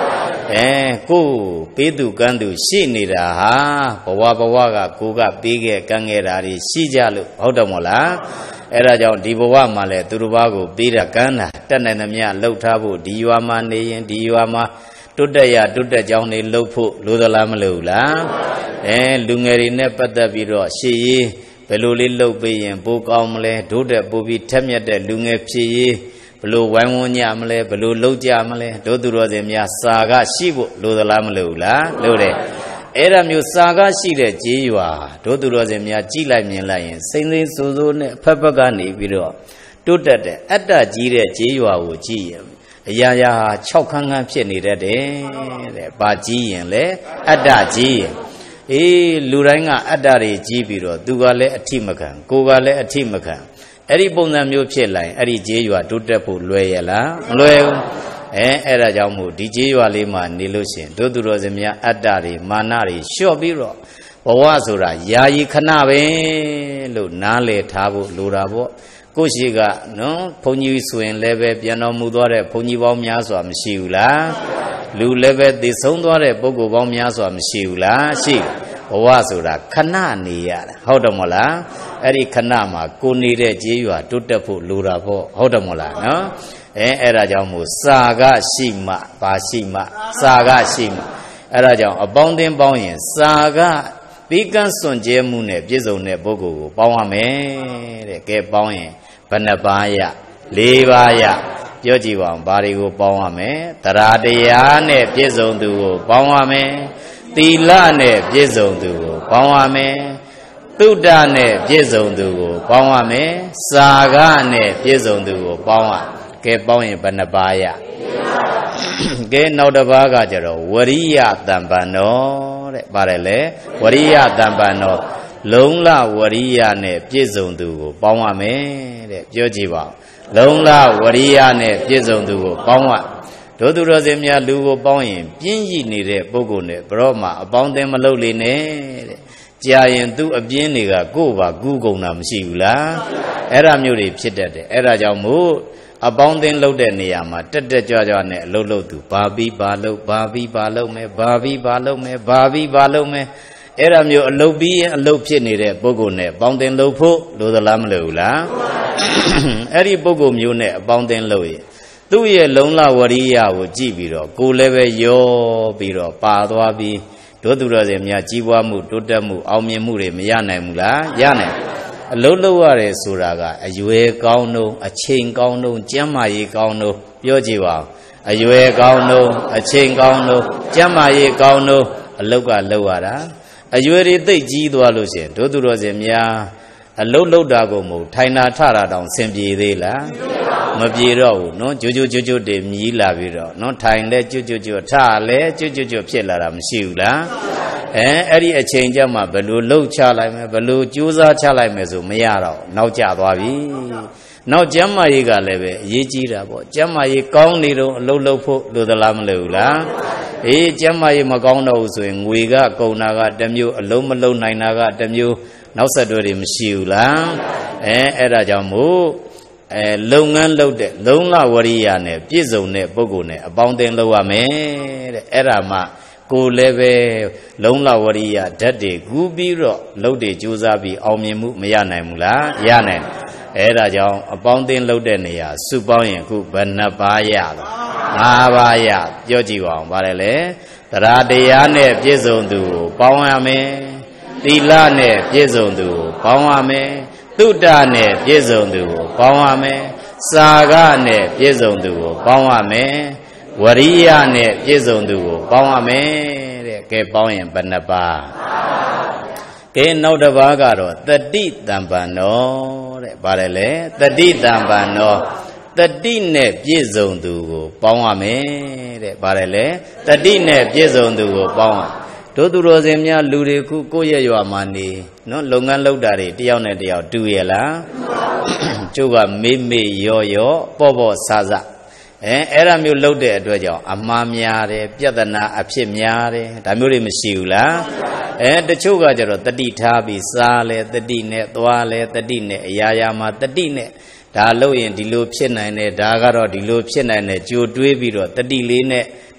အဲကိုပေးသူကမ်းသူရှိနေတာဟာဘဝဘဝကကိုကပေးခဲ့ကမ်းခဲ့တာတွေရှိကြလို့ဟုတ်တယ်မို့လားအဲ့ဒါကြောင့်ဒီဘဝမှာလဲသူတစ်ပါးကိုပေးတာကမ်းတာတက်နိုင်သမျှလှုပ်ထားဖို့ဒီရွာမှာနေရင်ဒီရွာမှာတွတ်တက်ရတွတ်တက်ကြောင်းနေလှုပ်ဖို့လိုသလားမလိုဘူးလားအဲလူငယ်တွေနဲ့ပတ်သက်ပြီးတော့ရှေ့ရေးဘယ်လိုလေးလှုပ်ပေးရင်ပိုကောင်းမလဲဒုတက်ပိုပြီးထက်မြက်တဲ့လူငယ်ဖြစ်ရေးဘလို့ဝိုင်းဝန်းကြမလဲဘလို့လှုပ်ကြမလဲတို့သူတော်စင်များစာကရှိဖို့လိုသလားမလိုဘူးလားလိုတယ်အဲ့ဒါမျိုးစာကရှိတဲ့ကြေးရွာတို့သူတော်စင်များကြည်လိုက်မြင်လိုက်ရင်စိမ့်စိမ့်စိုးစိုးနဲ့ဖက်ဖက်ကနေပြီးတော့တိုးတက်တဲ့အတ္တကြီးတဲ့ကြေးရွာကိုကြည့်ရင်အရာရာ၆ခန်းခန်းဖြစ်နေတတ်တယ်တဲ့။ဘာကြည့်ရင်လဲအတ္တကြီးရင်အေးလူတိုင်းကအတ္တတွေကြီးပြီးတော့သူကလည်းအထိမခံကိုကလည်းအထိမခံအဲ့ဒီပုံစံမျိုးဖြစ်လာရင်အဲ့ဒီကြေးရွာတိုးတက်ဖို့လွယ်ရလားမလွယ်ဘူးအဲအဲ့ဒါကြောင့်မို့ဒီကြေးရွာလေးမှာနေလို့ရှိရင်တို့သူတော်စင်များအတ္တတွေမာနတွေလျှော့ပြီးတော့ဘဝဆိုတာယာယီခဏပဲလို့နားလည်ထားဖို့လိုတာပေါ့ကိုရှိကနော်ဘုန်းကြီးဆိုရင်လည်းပဲပြန်တော်မူသွားတဲ့ဘုန်းကြီးပေါင်းများစွာမရှိဘူးလားလူလည်းပဲသိဆုံးသွားတဲ့ပုဂ္ဂိုလ်ပေါင်းများစွာမရှိဘူးလားရှိဘဝဆိုတာခဏနေရတာဟုတ်တယ်မို့လားအဲ့ဒီခဏမှာကိုနေတဲ့ကြေးရွာတိုးတက်ဖို့လိုတာပေါ့ဟုတ်တယ်မို့လားနော်အဲအဲ့ဒါကြောင့်မို့စာကရှိမှဘာရှိမှစာကရှိမှအဲ့ဒါကြောင့်အပေါင်းအသင်းပေါင်းရင်စာကပြီးကန်းစွန့်ကြဲမှုနဲ့ပြည့်စုံတဲ့ပုဂ္ဂိုလ်ကိုပေါင်းရမယ်တဲ့ကဲပေါင်းရင်ဘယ်နှပါးရလေးပါးရပြောကြည့်ပါဦးဘာတွေကိုပေါင်းရမလဲတရားတရားနဲ့ပြည့်စုံသူကိုပေါင်းရမယ်သီလနဲ့ပြည့်စုံသူကိုပေါင်းရမယ်သုဒ္ဓနဲ့ပြည့်စုံသူကိုပေါင်းရမယ်စာကနဲ့ပြည့်စုံသူကိုပေါင်းရကဲပေါင်းရင်ဘယ်နှပါးရကဲနောက်တစ်ပါးကကြတော့ဝရိယတံပံနောတဲ့ပါတယ်လေဝရိယတံပံနောလုံလဝရိယနဲ့ပြည့်စုံသူကိုပေါင်းရမယ်တဲ့ပြောကြည့်ပါဦးလုံလဝရိယနဲ့ပြည့်စုံသူကိုပေါင်းရတို့သူတော်စင်များလူကိုပေါင်းရင်ပြင်းရည်နေတဲ့ပုဂ္ဂိုလ်နဲ့ဘရောမှာအပေါင်းအသင်းမလုပ်လေနဲ့တဲ့ကြာရင်သူ့အပြင်းတွေကကိုယ့်ဘာကူးကုန်တာမရှိဘူးလားအဲ့ဒါမျိုးတွေဖြစ်တတ်တယ်အဲ့ဒါကြောင့်မို့အပေါင်းအသင်းလုပ်တဲ့နေရာမှာတက်တက်ကြွကြွနဲ့အလုပ်လုပ်သူဘာပြီးဘာလုပ်ဘာပြီးဘာလုပ်မယ်ဘာပြီးဘာလုပ်မယ်ဘာပြီးဘာလုပ်မယ်အဲ့ဒါမျိုးအလုပ်ပြီးရင်အလုပ်ဖြစ်နေတဲ့ပုဂ္ဂိုလ်နဲ့ပေါင်းသင်းလုပ်ဖို့လိုသလားမလိုဘူးလားအဲ့ဒီပုဂ္ဂိုလ်မျိုးနဲ့အပေါင်းသင်းလုပ်ရင်သူ့ရဲ့လုံလဝရိယကိုကြည့်ပြီးတော့ကိုယ်လည်းပဲရောပြီးတော့ပါသွားပြီးတို့သူတော်စင်များကြီးပွားမှုတိုးတက်မှုအောင်မြင်မှုတွေမရနိုင်ဘူးလားရနိုင်အလုံးလုံးရတယ်ဆိုတာကအရွယ်ကောင်းတော့အချိန်ကောင်းတော့ကျမ်းမာရေးကောင်းတော့ပြောကြည့်ပါဦးအရွယ်ကောင်းတော့အချိန်ကောင်းတော့ကျမ်းမာရေးကောင်းတော့အလုတ်ကလောက်ရတာအရွယ်တွေသိပ်ကြီးသွားလို့ရှင်တို့သူတော်စင်များအလုတ်လုတ်တာကိုမဟုတ်ထိုင်တာထတာတောင်ဆင်ပြေသေးလားမပြေတော့ဘူးနော်ကြိုကြိုကြိုကြိုတွေမြည်လာပြီးတော့နော်ထိုင်လဲကြွကြွကြွထလဲကြွကြွကြွဖြစ်လာတာမရှိဘူးလားအဲအဲ့ဒီအချိန်ကျမှဘယ်လိုလှုပ်ချလိုက်မယ်ဘယ်လိုကြိုးစားချလိုက်မယ်ဆိုမရတော့နောက်ကျသွားပြီနောက်ကျမ်းမာရေးကလည်းပဲအရေးကြီးတာပေါ့ကျမ်းမာရေးကောင်းနေတော့အလုပ်လုပ်ဖို့လိုသလားမလိုဘူးလားအေးကျမ်းမာရေးမကောင်းတော့ဘူးဆိုရင်ငွေကကုန်တာကတစ်မျိုးအလုံးမလုံးနိုင်တာကတစ်မျိုးနောက်ဆက်တွဲတွေမရှိဘူးလားအဲအဲ့ဒါကြောင့်မို့အဲလုပ်ငန်းလုပ်တဲ့လုံလဝရိယနဲ့ပြည့်စုံတဲ့ပုဂ္ဂိုလ်နဲ့အပေါင်းအသင်းလုပ်ရမယ်တဲ့အဲ့ဒါမှကိုယ်လည်းပဲလုံလဝရိယဓာတ်တွေကူးပြီးတော့လုပ်တွေကြိုးစားပြီးအောင်မြင်မှုမရနိုင်ဘူးလားရနိုင်အဲ့ဒါကြောင့်အပေါင်းအသင်းလုပ်တဲ့နေရာစုပေါင်းရင်အခုဘယ်နှပါးရလဲ၅ပါးရပြောကြည့်ပါဦးဗါတယ်လေတရားတရားနဲ့ပြည့်စုံသူကိုပေါင်းရမယ်သီလနဲ့ပြည့်စုံသူကိုပေါင်းရမယ်သုတ္တနဲ့ပြည့်စုံသူကိုပေါင်းရမယ်စာကနဲ့ပြည့်စုံသူကိုပေါင်းရမယ်ဝရိယနဲ့ပြည့်စုံသူကိုပေါင်းရမယ်တဲ့ကဲပေါင်းရင်ဘယ်နှပါးကဲနောက်တစ်ပါးကတော့တတိတံပံနောတဲ့ဗါတယ်လေတတိတံပံနောတတိနဲ့ပြည့်စုံသူကိုပေါင်းရမယ်တဲ့ဗါတယ်လေတတိနဲ့ပြည့်စုံသူကိုပေါင်းရတို့သူတော်စင်များလူတွေခုကိုယ့်ရဲ့ရွာမှာနေနော်လုပ်ငန်းလုပ်တာတွေတယောက်နဲ့တယောက်တူရဲ့လားကျုပ်ကမေးမေးရောရောပေါ့ပေါ့ဆာဆာအဲအဲ့ဒါမျိုးလုပ်တဲ့အတွက်ကြောင့်အမှားများတယ်ပြဿနာအဖြစ်များတယ်ဒါမျိုးတွေမရှိဘူးလားအဲတချို့ကကြတော့တတိထားပြီးစားလဲတတိနဲ့သွားလဲတတိနဲ့အရာရာမှာတတိနဲ့ဒါလို့ရင်ဒီလိုဖြစ်နိုင်တယ်ဒါကတော့ဒီလိုဖြစ်နိုင်တယ်ကြိုတွေးပြီးတော့တတိလေးနဲ့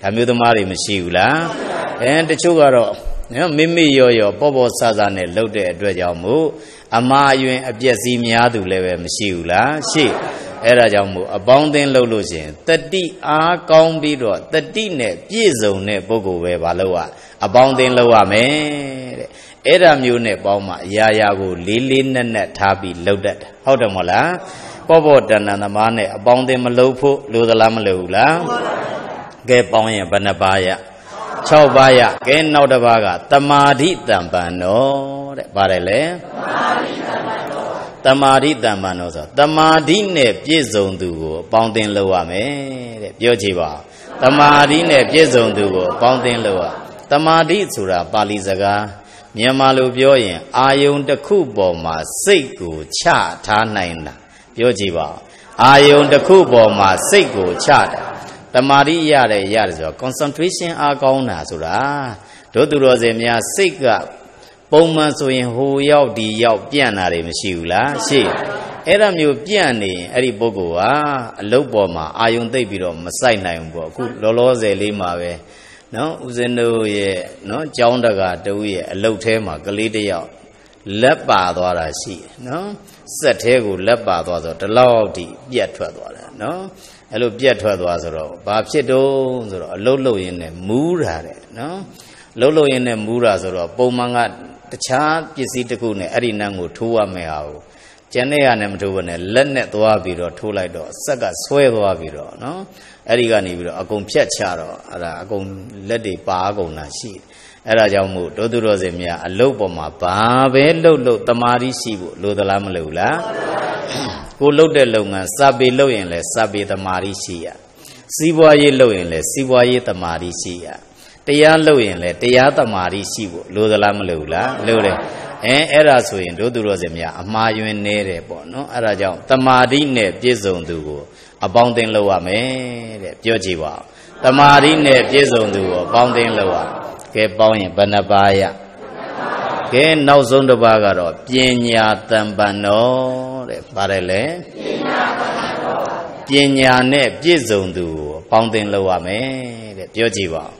ဒါမျိုးသမားတွေမရှိဘူးလားအဲတချို့ကတော့နော်မိမိရောရောပေါ့ပေါ့ဆာဆာနဲ့လှုပ်တဲ့အတွက်ကြောင့်မို့အမာအယွင်အပြက်စီးများသူလည်းပဲမရှိဘူးလားရှိအဲ့ဒါကြောင့်မို့အပေါင်းအသင်းလှုပ်လို့ရှိရင်တတိအားကောင်းပြီးတော့တတိနဲ့ပြည့်စုံတဲ့ပုဂ္ဂိုလ်ပဲဘာလို့ à အပေါင်းအသင်းလှုပ်ရမယ်တဲ့အဲ့ဒါမျိုးနဲ့ပေါင်းမှအရာရာကိုလေးလေးနက်နက်ထားပြီးလှုပ်တတ်တယ်ဟုတ်တယ်မဟုတ်လားပေါ့ပေါ့တဏ္ဍသမားနဲ့အပေါင်းအသင်းမလှုပ်ဖို့လိုသလားမလိုဘူးလားကဲပေါင်းရင်ဘယ်နှပါးရ၆ပါးရကဲနောက်တစ်ပါးကတမာဓိတံပံနောတဲ့ပါတယ်လေတမာဓိတံပံနောဆိုတမာဓိနဲ့ပြည့်စုံသူကိုအပေါင်းအသင်းလှုပ်ရမယ်တဲ့ပြောကြည့်ပါတမာဓိနဲ့ပြည့်စုံသူကိုအပေါင်းအသင်းလှုပ်ရတမာဓိဆိုတာပါဠိစကားမြန်မာလိုပြောရင်အာယုန်တစ်ခုပေါ်မှာစိတ်ကိုချထားနိုင်တာပြောကြည့်ပါအာယုန်တစ်ခုပေါ်မှာစိတ်ကိုချတာတမာတိရတယ်ရတယ်ဆိုတော့ concentration အားကောင်းတာဆိုတာတို့သူတော်စင်များစိတ်ကပုံမှန်ဆိုရင်ဟိုရောက်ဒီရောက်ပြန့်တာတွေမရှိဘူးလားရှိအဲ့ဒါမျိုးပြန့်နေရင်အဲ့ဒီပုဂ္ဂိုလ်ဟာအလုတ်ပေါ်မှာအာယုန်သိပ်ပြီးတော့မစိုက်နိုင်ဘူးပေါ့အခုလောလောဆယ်လေးမှာပဲနော်ဦးဇင်းတို့ရဲ့နော်ကျောင်းတကာတူရဲ့အလုတ်ထဲမှာကလေးတစ်ယောက်လက်ပါသွားတာရှိနော်စက်သေးကိုလက်ပါသွားဆိုတော့ဒီလောက်ထိပြက်ထွက်သွားတာနော်အဲ့လိုပြက်ထွက်သွားဆိုတော့ဘာဖြစ်တော့ဆိုတော့အလုတ်လုတ်ရင်းနဲ့မူးတာတဲ့နော်လှုပ်လို့ရင်းနဲ့မူးတာဆိုတော့ပုံမှန်ကတခြားပစ္စည်းတစ်ခုနဲ့အဲ့ဒီနန်းကိုထိုးရမယ်ဟာကိုကျန်တဲ့ဟာနဲ့မထိုးဘဲနဲ့လက်နဲ့သွားပြီးတော့ထိုးလိုက်တော့စက်ကဆွဲသွားပြီးတော့နော်အဲ့ဒီကနေပြီးတော့အကုန်ဖြတ်ချတော့အဲ့ဒါအကုန်လက်တွေပါအကုန်တာရှိအဲ့ဒါကြောင့်မို့ဒုသူတော်စင်များအလုတ်ပေါ်မှာဘာပဲလှုပ်လှုပ်တမာတိရှိဖို့လိုသလားမလိုဘူးလားကိုလှုပ်တဲ့လုပ်ငန်းစာပေလှုပ်ရင်လည်းစာပေတမာတိရှိရစီးပွားရေးလှုပ်ရင်လည်းစီးပွားရေးတမာတိရှိရတရားလှုပ်ရင်လည်းတရားတမာတိရှိဖို့လိုသလားမလိုဘူးလားလိုတယ်အဲအဲ့ဒါဆိုရင်တို့သူတော်စင်များအမှားယွင်းနေတယ်ပေါ့နော်အဲ့ဒါကြောင့်တမာတိနဲ့ပြည့်စုံသူကိုအပေါင်းအသင်းလုပ်ရမယ်တဲ့ပြောကြည့်ပါဦးတမာတိနဲ့ပြည့်စုံသူကိုအပေါင်းအသင်းလုပ်ရကဲပေါင်းရင်ဘယ်နှပါးရကဲနောက်ဆုံးတစ်ပါးကတော့ပညာတံပံနောတဲ့ပါတယ်လေပညာနဲ့ပြည့်စုံသူကိုအပေါင်းအသင်းလုပ်ရမယ်တဲ့ပြောကြည့်ပါဦး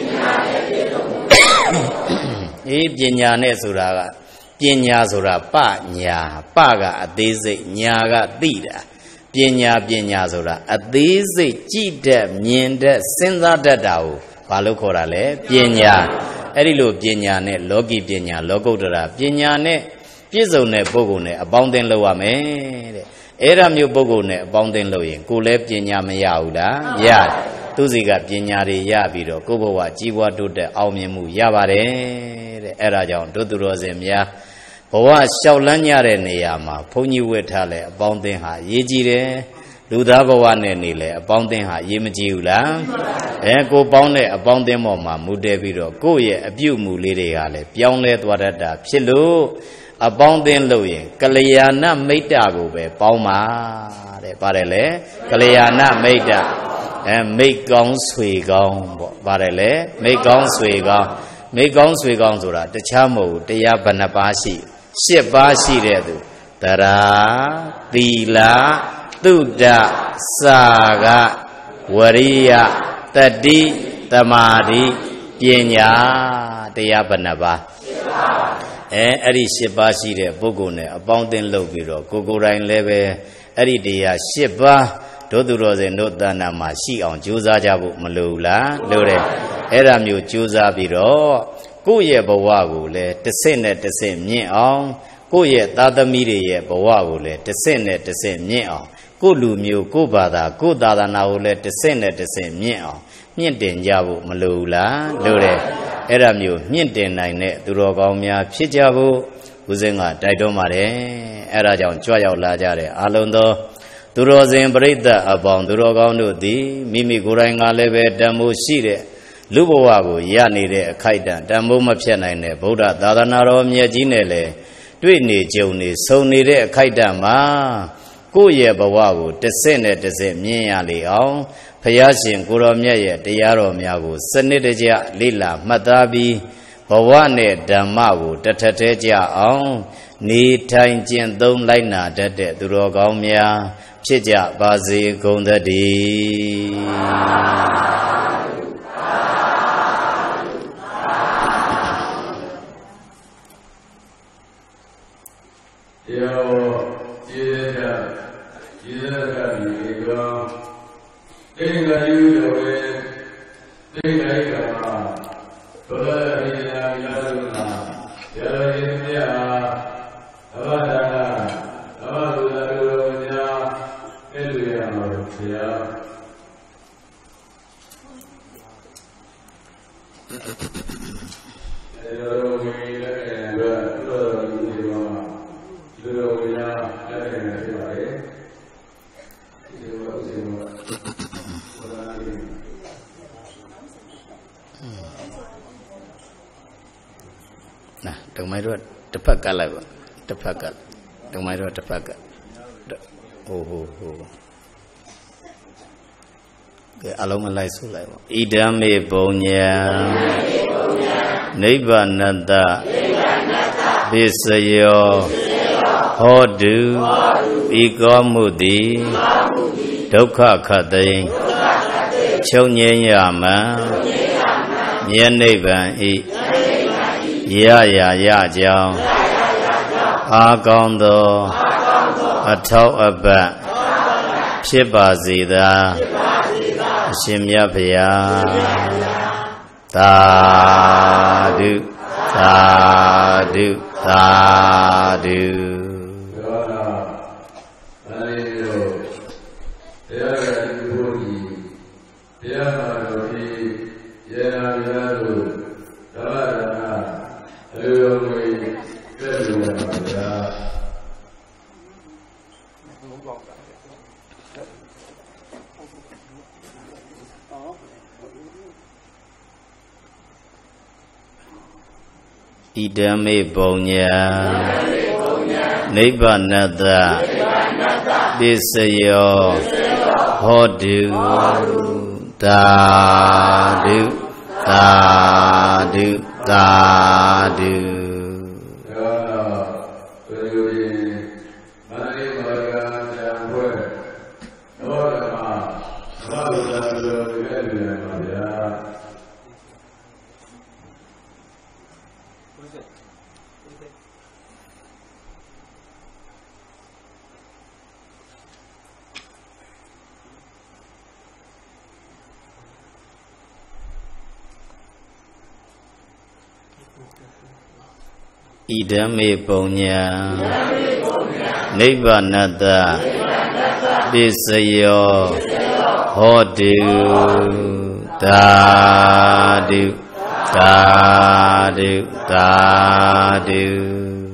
အေးပညာနဲ့ဆိုတာကပညာဆိုတာပညာပကအသေးစိတ်ညာကသိတာပညာပညာဆိုတာအသေးစိတ်ကြည့်တတ်မြင်တတ်စဉ်းစားတတ်တာကိုဘာလို့ခေါ်တာလဲပညာအဲ့ဒီလိုပညာနဲ့လောကီပညာလောကုတ္တရာပညာနဲ့ပြည့်စုံတဲ့ပုဂ္ဂိုလ်နဲ့အပေါင်းအသင်းလုပ်ရမယ်တဲ့အဲ့ဒါမျိုးပုဂ္ဂိုလ်နဲ့အပေါင်းအသင်းလုပ်ရင်ကိုယ်လည်းပညာမရဘူးလားရတယ်သူစီကပညာတွေရပြီးတော့ကိုယ့်ဘဝကြီးပွားတိုးတက်အောင်မြင်မှုရပါတယ်တဲ့အဲ့ဒါကြောင့်တို့သူတော်စင်များဘဝလျှောက်လန်းကြတဲ့နေရာမှာဘုန်းကြီးဝတ်ထားလဲအပေါင်းအသင်းဟာရေးကြည့်တယ်လူသားဘဝနဲ့နေလဲအပေါင်းအသင်းဟာရေးမကြည့်ဘူးလားအဲကိုပေါင်းတဲ့အပေါင်းအသင်းပေါ်မှာမူတည်ပြီးတော့ကိုယ့်ရဲ့အပြုအမူလေးတွေကလည်းပြောင်းလဲသွားတတ်တာဖြစ်လို့အပေါင်းအသင်းလို့ရင်ကလျာဏမိတ်တာကိုပဲပေါင်းပါတဲ့ပါတယ်လေကလျာဏမိတ်တာအဲမိတ်ကောင်းဆွေကောင်းပေါ့ပါတယ်လေမိတ်ကောင်းဆွေကောင်းမိတ်ကောင်းဆွေကောင်းဆိုတာတခြားမဟုတ်ဘူးတရားဘယ်နှပါးရှိရှစ်ပါးရှိတဲ့သူတရာသီလသုဒ္ဓစာကဝရိယတတိတမာတိပညာတရားဘယ်နှပါးအဲအဲ့ဒီရှစ်ပါးရှိတဲ့ပုဂ္ဂိုလ်နဲ့အပေါင်းအသင်းလုပ်ပြီးတော့ကိုကိုယ်တိုင်လည်းပဲအဲ့ဒီတရားရှစ်ပါးတို့သူတော်စင်တို့တဏ္ဍာမှာရှိအောင်ကြိုးစားကြဖို့မလိုဘူးလားလိုတယ်အဲ့ဒါမျိုးကြိုးစားပြီးတော့ကိုယ့်ရဲ့ဘဝကိုလည်းတစ်ဆင့်နဲ့တစ်ဆင့်မြင့်အောင်ကိုယ့်ရဲ့သားသမီးတွေရဲ့ဘဝကိုလည်းတစ်ဆင့်နဲ့တစ်ဆင့်မြင့်အောင်ကိုယ့်လူမျိုးကိုယ့်ဘာသာကိုယ့်သာသနာကိုလည်းတစ်ဆင့်နဲ့တစ်ဆင့်မြင့်အောင်မြင့်တင်ကြဖို့မလိုဘူးလားလိုတယ်အဲ့ဒါမျိုးမြင့်တင်နိုင်တဲ့သူတော်ကောင်းများဖြစ်ကြဖို့ဦးဇင်းကတိုက်တွန်းပါတယ်အဲ့ဒါကြောင့်ကြွရောက်လာကြတဲ့အာလုံးသောသူတော်စင်ပရိသတ်အပေါင်းသူတော်ကောင်းတို့သည်မိမိကိုယ်တိုင်ကလည်းပဲတန်ဖိုးရှိတဲ့လူဘဝကိုရနေတဲ့အခိုက်အတန့်တန်ဖိုးမဖြတ်နိုင်တဲ့ဗုဒ္ဓသာသနာတော်မြတ်ကြီးနဲ့လည်းတွေ့နေကြုံနေဆုံနေတဲ့အခိုက်အတန့်မှာကိုယ့်ရဲ့ဘဝကိုတစ်ဆင့်နဲ့တစ်ဆင့်မြင်ရလေအောင်ဘုရားရှင်ကိုရောမြတ်ရဲ့တရားတော်များကိုစနစ်တကျလေ့လာမှတ်သားပြီးဘဝနဲ့ဓမ္မကိုတထထဲကြအောင်နေထိုင်ကျင့်သုံးလိုက်နာတတ်တဲ့သူတော်ကောင်းများဖြစ်ကြပါစေကုန်သတည်း Đừng mấy rồi, tập phát cả lại vậy, tập phát cả, đừng mấy rồi tập phát cả, ô ô ô, cái alo mà lại xuống lại vậy, idame bonya, nibbana, visayo, hodu, igamudi, dukkha khati, chung nyama, nyanibban i. Ya ya ya chao A Kaung Tho A Thau A Pat Phit Pa Se Tha A Shin Myat Bhuya Sadhu Sadhu Sadhu Idame bonya Nibbanata Visayo Hodu Sadhu Sadhu Sadhu Idame bonya Nibbanata Visayo Hodu Sadhu Sadhu Sadhu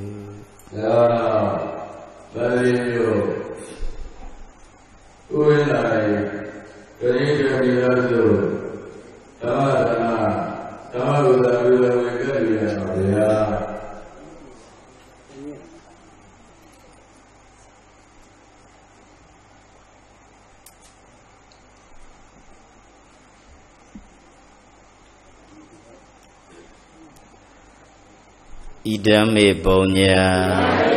Idame bonya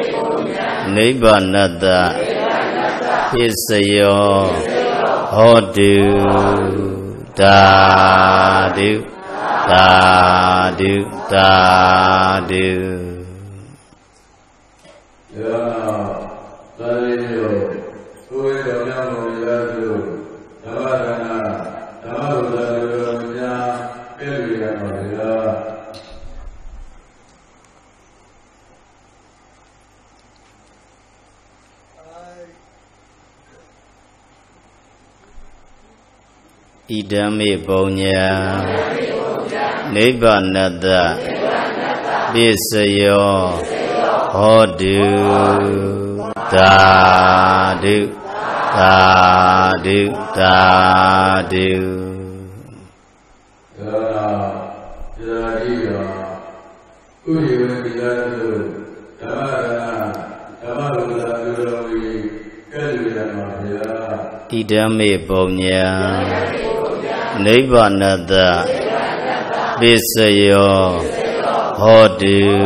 Nibbanata Visayo Hodu Sadhu Sadhu Sadhu Idame bonya Nibbanata Visayo Hodu Sadhu Sadhu Sadhu Idame bonya Nibbanata Visayo Hodu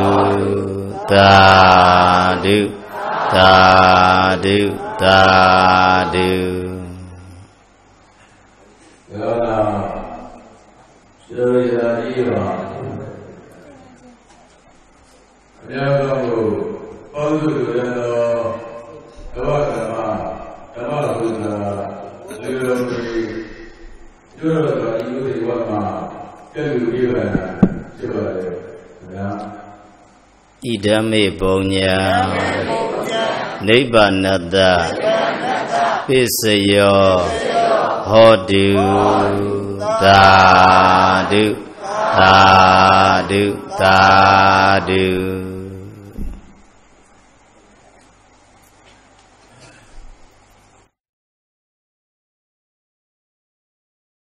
Sadhu Sadhu Sadhu Good. ဆိုတာဒီလိုတွေဘာမှကဲလူပြီးပါဖြစ်ပါတယ်ဗျာဣဒံမေပုံညာနိဗ္ဗာနတပိစယောဟောတုသာဓုသာဓုသာဓု